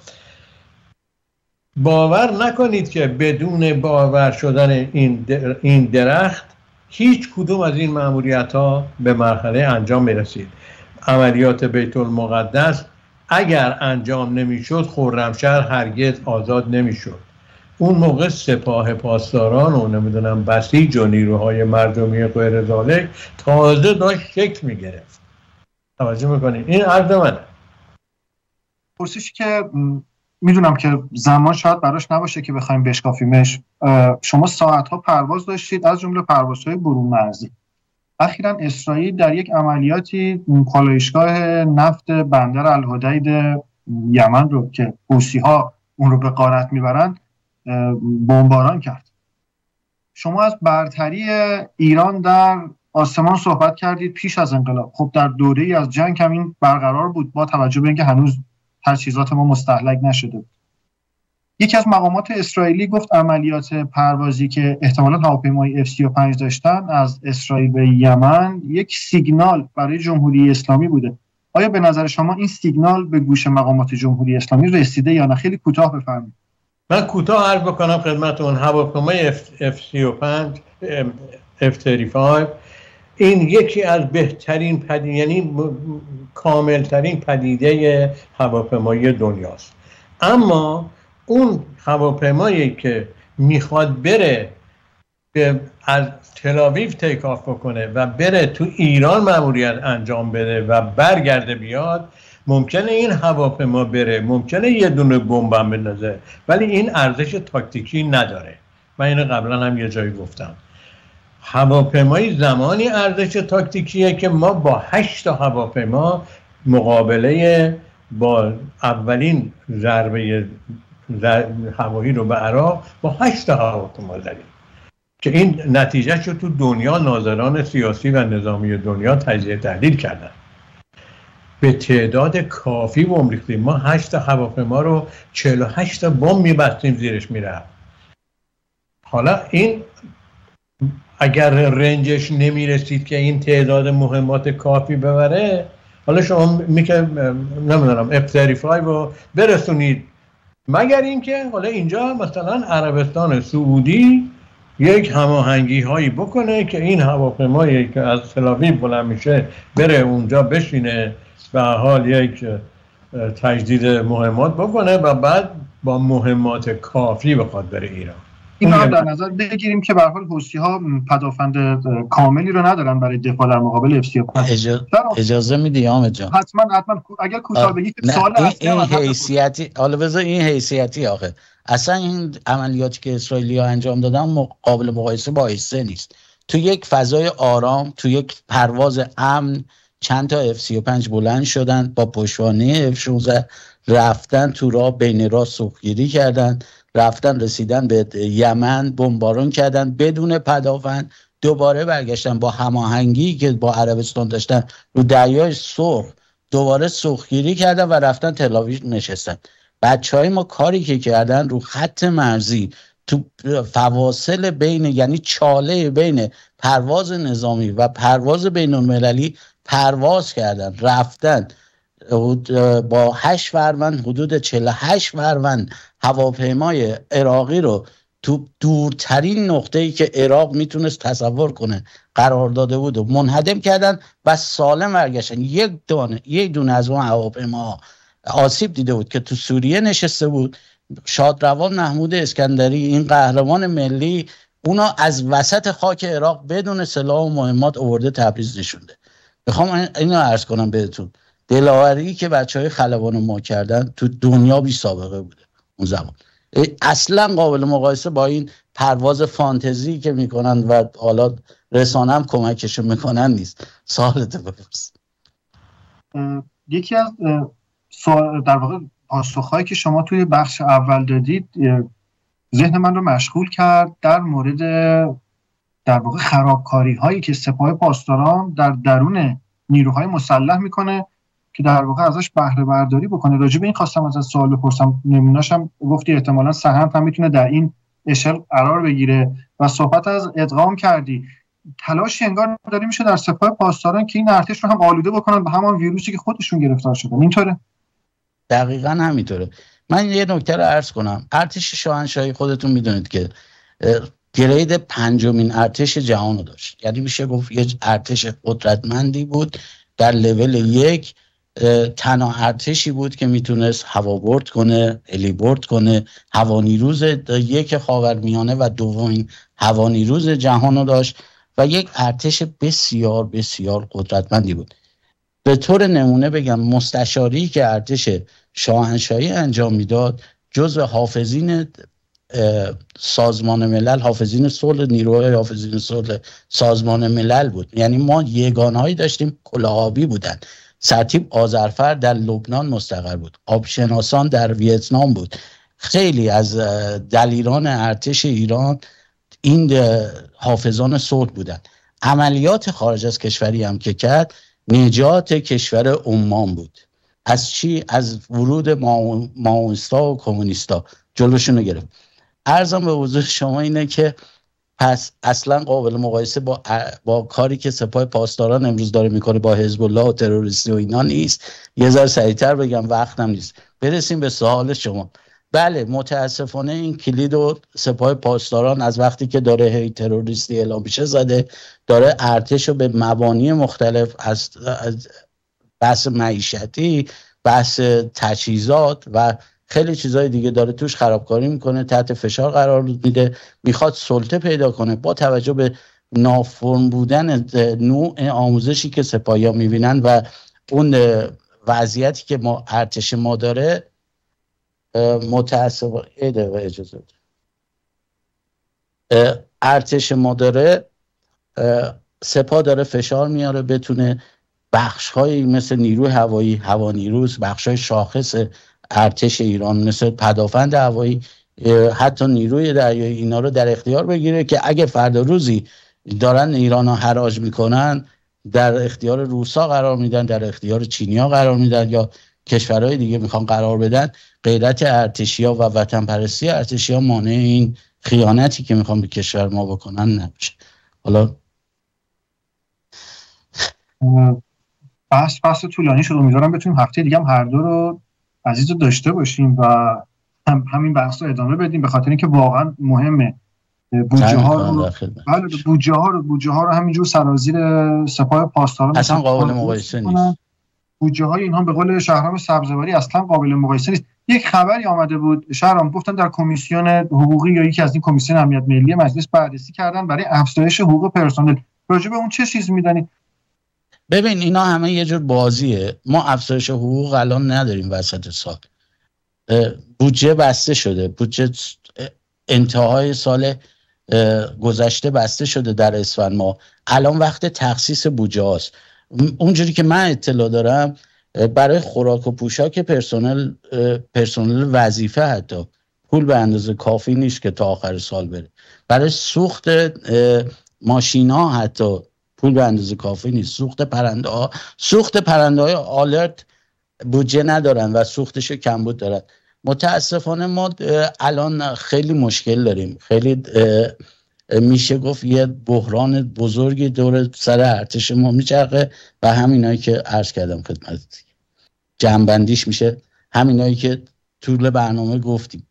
باور نکنید که بدون باور شدن این این درخت هیچ کدوم از این مأموریت ها به مرحله انجام میرسید. عملیات بیت المقدس اگر انجام نمیشد خرمشهر هرگز آزاد نمیشد. اون موقع سپاه پاسداران و نمیدونم بسیج و نیروهای مردمی غیر ذالک تازه داشت شکل میگرفت. توجه میکنید؟ این عرض منه. پرسشی که میدونم که زمان شاید براش نباشه که بخوایم بشکافیمش. شما ساعتها پرواز داشتید، از جمله پروازهای برون مرزی. اخیراً اسرائیل در یک عملیاتی پالایشگاه نفت بندر الحدید یمن رو که حوثی‌ها اون رو به غارت میبرن بمباران کرد. شما از برتری ایران در آسمان صحبت کردید پیش از انقلاب. خب در دوره‌ای از جنگ هم این برقرار بود با توجه به اینکه هنوز تجهیزات ما مستهلک نشده بود. یکی از مقامات اسرائیلی گفت عملیات پروازی که احتمالاً هواپیمای اف سی و پنج داشتن از اسرائیل به یمن یک سیگنال برای جمهوری اسلامی بوده. آیا به نظر شما این سیگنال به گوش مقامات جمهوری اسلامی رسیده یا نه؟ خیلی کوتاه بفرمایید. من کوتاه عرض بکنم خدمتتون. هواپیمای اف سی و پنج اف سی و پنج این یکی از بهترین پدیده، یعنی کاملترین پدیده هواپیمایی دنیاست. اما اون هواپیمایی که میخواد بره به از تل‌آویو تیک آف بکنه و بره تو ایران مأموریت انجام بده و برگرده بیاد، ممکنه این هواپیما بره، ممکنه یه دونه بمب هم بندازه، ولی این ارزش تاکتیکی نداره. من اینو قبلا هم یه جایی گفتم. هواپیمای زمانی ارزش تاکتیکیه که ما با هشت تا هواپیما مقابله با اولین ضربه هوایی رو به عراق با هشت تا هواپیما زدیم که این نتیجه شو تو دنیا ناظران سیاسی و نظامی دنیا تجزیه تحلیل کردن. به تعداد کافی بمب ریختیم. ما هشت تا هواپیما رو چهل و هشت تا بمب میبستیم زیرش میرفت. حالا این اگر رنجش نمیرسید که این تعداد مهمات کافی ببره، حالا شما میگه نمیدونم اف سی و پنج رو برسونید، مگر اینکه حالا اینجا مثلا عربستان سعودی یک هماهنگی هایی بکنه که این هواپیمایی که از تل‌آویو بلند میشه بره اونجا بشینه به حال یک تجدید مهمات بکنه و بعد با مهمات کافی بخواد بره ایران. این رو در نظر بگیریم که به هر حال حوثی‌ها پدافند کاملی رو ندارن برای دفاع در مقابل اف سی و پنج. اجازه, اجازه میدی حامد جان؟ حتما حتما اگر کوتاه بگی که سوال اصلی این حیثیتی، حالا بذار این حیثیتی آخه اصلا این عملیاتی که اسرائیلی‌ها انجام دادن قابل مقایسه با ایسه نیست. تو یک فضای آرام، تو یک پرواز امن، چند تا اف سی و پنج بلند شدن با پشتوانه اف شانزده، رفتن تو راه بین راه سوختگیری کردن، رفتن رسیدن به یمن بمبارون کردن بدون پدافند، دوباره برگشتن با هماهنگی که با عربستان داشتن رو دریای سرخ دوباره سوختگیری کردن و رفتن تل‌آویو نشستن. بچهای ما کاری که کردن رو خط مرزی تو فواصل بین، یعنی چاله بین پرواز نظامی و پرواز بین المللی پرواز کردن، رفتن با هشت فروند حدود چهل و هشت فروند هواپیمای عراقی رو تو دورترین نقطه‌ای که عراق میتونست تصور کنه قرار داده بود و منهدم کردن و سالم برگشتن. یک دونه یک دونه از اون هواپیما آسیب دیده بود که تو سوریه نشسته بود. شادروان محمود اسکندری این قهرمان ملی اونا از وسط خاک عراق بدون سلاح و مهمات آورده تبریز نشونده. میخوام اینو عرض کنم بهتون، دلاوری که بچهای خلبان ما کردن تو دنیا بی سابقه بوده اون زمان، اصلا قابل مقایسه با این پرواز فانتزی که میکنن و حالا رسانه هم کمکشون میکنن نیست. سوالت بپرس. یکی از سوال در واقع پاسخهایی که شما توی بخش اول دادید ذهن من رو مشغول کرد در مورد در واقع خرابکاری هایی که سپاه پاسداران در درون نیروهای مسلح میکنه که در واقع ازش بهره برداری بکنه. راجع به این خواستم ازت سوال بپرسم. نمونه‌شم گفتی احتمالاً سهند هم میتونه در این اشل قرار بگیره و صحبت از ادغام کردی. تلاش انگار داره میشه در سپاه پاسداران که این ارتش رو هم آلوده بکنن به همان ویروسی که خودشون گرفتار شدن. اینطوره؟ دقیقاً همینطوره. من یه نکته رو عرض کنم. ارتش شاهنشاهی خودتون میدونید که گرید پنجمین ارتش جهان رو داشت، یعنی میشه گفت یه ارتش قدرتمندی بود. در لول یک تنها ارتشی بود که میتونست هوابرد کنه، هلیبرد کنه، هوانیروز یک خاورمیانه و دومین هوانیروز جهان رو داشت و یک ارتش بسیار بسیار قدرتمندی بود. به طور نمونه بگم مستشاری که ارتش شاهنشاهی انجام میداد جزو حافظین سازمان ملل، حافظین صلح، نیروهای حافظین صلح سازمان ملل بود. یعنی ما یگانهایی داشتیم کلاه‌آبی بودن. سرتیپ آذرفر در لبنان مستقر بود، آبشناسان در ویتنام بود. خیلی از دلیران ارتش ایران این حافظان صلح بودن. عملیات خارج از کشوری هم که کرد نجات کشور عمان بود. از چی؟ از ورود ماویستا و کمونیستا جلوشون رو گرفت. عرضم به حضور شما اینه که پس اصلا قابل مقایسه با با کاری که سپاه پاسداران امروز داره میکنه با حزب الله و تروریستی و اینا نیست. یه ذره سریعتر بگم وقتم نیست. برسیم به سوال شما. بله متاسفانه این کلید و سپاه پاسداران از وقتی که داره هی تروریستی اعلام میشه زده، داره ارتش رو به مبانی مختلف از, از بحث معیشتی، بحث تجهیزات و خیلی چیزای دیگه داره توش خرابکاری میکنه، تحت فشار قرار میده، میخواد سلطه پیدا کنه. با توجه به نافرم بودن نوع آموزشی که سپاهیان میبینن و اون وضعیتی که ما ارتش ما داره، متاسفانه اجازه ارتش ما داره، سپاه داره فشار میاره بتونه بخش هایی مثل نیروی هوایی، هوا نیروز، بخش های شاخص ارتش ایران مثل پدافند هوایی، حتی نیروی دریایی، اینا رو در اختیار بگیره که اگه فردا روزی دارن ایران ها حراج میکنن در اختیار روسا قرار میدن، در اختیار چینیا قرار میدن یا کشورهای دیگه میخوان قرار بدن، غیرت ارتشیا و وطن پرستی ارتشیا مانع این خیانتی که میخوان به کشور ما بکنن نمیشه. حالا بحث بحث طولانی شد، امیدوارم بتونیم هفته دیگه هم هر دو رو عزیز رو داشته باشیم و هم همین بحث رو ادامه بدیم، به خاطر اینکه واقعا مهمه بودجه ها رو بله بودجه ها رو بودجه ها رو همینجور سرازیر سپاه پاسداران اصلا قابل مقایسه نیست. بودجه های اینها به قول شهرام سبزواری اصلا قابل مقایسه نیست. یک خبری آمده بود شهرام، گفتن در کمیسیون حقوقی یا یکی از این کمیسیون امنیت ملی مجلس بررسی کردن برای افزایش حقوق پرسنل. راجع به اون چه چیز میدونید؟ ببین اینا همه یه جور بازیه. ما افزایش حقوق الان نداریم وسط سال. بودجه بسته شده، بودجه انتهای سال گذشته بسته شده در اسفند ماه. الان وقت تخصیص بودجه هاست. اونجوری که من اطلاع دارم برای خوراک و پوشاک پرسنل پرسنل وظیفه حتی پول به اندازه کافی نیست که تا آخر سال بره. برای سوخت ماشینا حتی پول به اندازه کافی نیست. سوخت پرنده ها سوخت پرنده های آلرت بودجه ندارن و سوختش کمبود دارن. متاسفانه ما الان خیلی مشکل داریم. خیلی میشه گفت یه بحران بزرگی دور سر ارتش ما میچرخه و همینایی که عرض کردم خدمت جنبندیش میشه همینایی که طول برنامه گفتیم.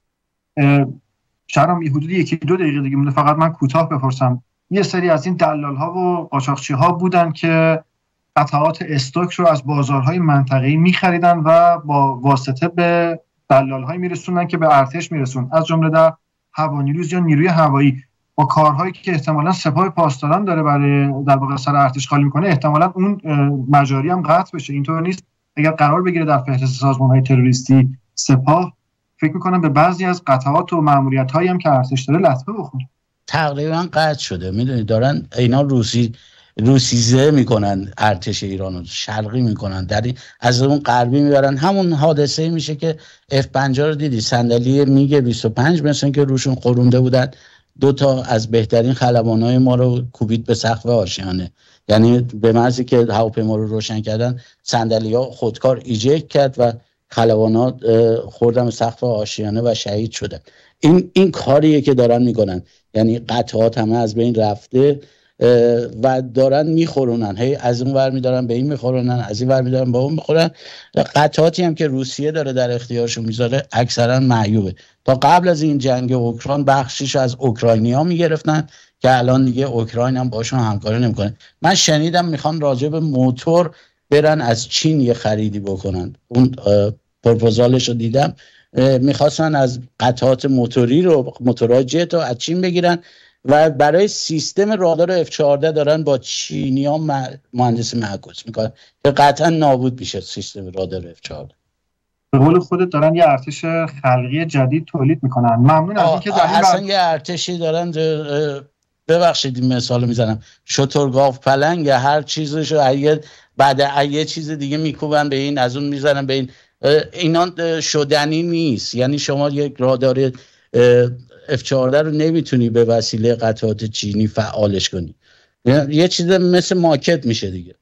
شهرام یه حدود یکی دو دقیقه دیگه مونده، فقط من کوتاه بپرسم. یه سری از این دلال ها و قاچاقچی ها بودن که قطعات استوک رو از بازارهای منطقه‌ای می‌خریدن و با واسطه به دلال‌های میرسوندن که به ارتش میرسون، از جمله در هوانیروز یا نیروی هوایی. با کارهایی که احتمالاً سپاه پاسداران داره برای در واقع سر ارتش خالی می‌کنه، احتمالاً اون مجاری هم قطع بشه. اینطور نیست؟ اگر قرار بگیره در فهرست سازمان‌های تروریستی سپاه، فکر می‌کنم به بعضی از قطعات و مأموریت‌هایی هم که ارتش داره لطمه بخوره. تقریبا قطع شده. میدونید دارن اینا روسی روسیزه میکنن، ارتش ایران رو شرقی میکنن، در از اون غربی میبرن. همون حادثه میشه که اف پنجاه رو دیدی، صندلی میگ بیست و پنج مثلا که روشون قرونده بودن، دو تا از بهترین خلبانای ما رو کوبید به سقف آشیانه. یعنی به محضی که هواپیما رو روشن کردن صندلی‌ها خودکار ایجکت کرد و خلبانا خوردن به سقف آشیانه و شهید شدن. این این کاریه که دارن میکنن، یعنی قطعات همه از بین رفته و دارن میخورونن، هی از اون ور میدارن به این میخورونن، از این ور میدارن به اون میخورن. قطعاتی هم که روسیه داره در اختیارشون میذاره اکثرا معیوبه. تا قبل از این جنگ اوکراین بخشیش از اوکراینیا میگرفتن که الان دیگه اوکراین هم باشون همکاری نمیکنه. من شنیدم میخوان راجع به موتور برن از چین یه خریدی بکنن. اون پروپوزالش رو دیدم، میخواستن از قطعات موتوری رو موتورهای جت رو از چین بگیرن و برای سیستم رادار اف چهارده دارن با چینی‌ها مهندسی معکوس میکنن که قطعا نابود میشه سیستم رادار اف چهارده. به قول خودت دارن یه ارتش خلقی جدید تولید میکنن. ممنون از اینکه در اصلا یه ارتشی دارن، ببخشید این مثال میزنم، شترگاو پلنگ هر چیزشو اگه بعد یه چیز دیگه میکوبن به این، از اون میزنن به این. اینا شدنی نیست. یعنی شما یک رادار اف چهارده رو نمیتونی به وسیله قطعات چینی فعالش کنی. یه چیز مثل ماکت میشه دیگه.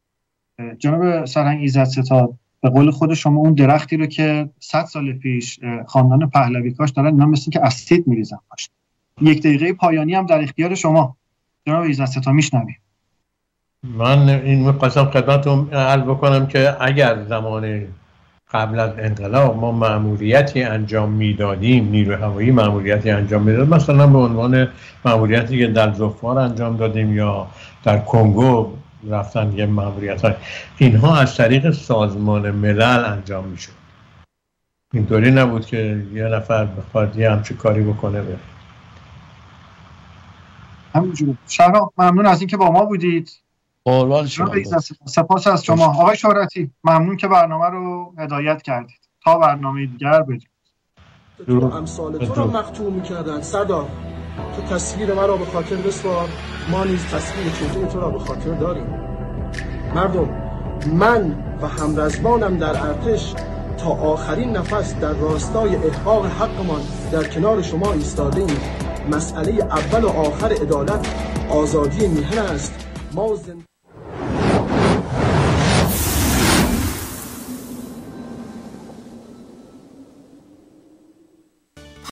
جناب سرهنگ ایزدستار، به قول خود شما اون درختی رو که صد سال پیش خاندان پهلوی کاش دارن، اینا مثل که اسید میریزن باشه. یک دقیقه پایانی هم در اختیار شما جناب ایزدستار، میشنویم. من این می‌خواستم خدمتتون عرض بکنم که اگر زمان قبل از انقلاب ما مأموریتی انجام میدادیم، نیروی هوایی مأموریتی انجام میداد، مثلا به عنوان مأموریتی که در ظفار انجام دادیم یا در کنگو رفتن یه مأموریت های، اینها از طریق سازمان ملل انجام میشد. اینطوری نبود که یه نفر بخواد یه همچه کاری بکنه. به همینجور. شهرام ممنون از اینکه با ما بودید. قربان شما. سپاس از شما. آقای شهرتی ممنون که برنامه رو هدایت کردید. تا برنامه دیگر بدید. تو امثال تو رو مختوم میکردن. صدا تو تصویر من را به خاطر بسپار، ما نیز تصویر چهره تو را به خاطر داریم. مردم، من و همرزبانم در ارتش تا آخرین نفس در راستای احقاق حقمان در کنار شما ایستاده ایم. مسئله اول و آخر عدالت آزادی میهن است. ما زن...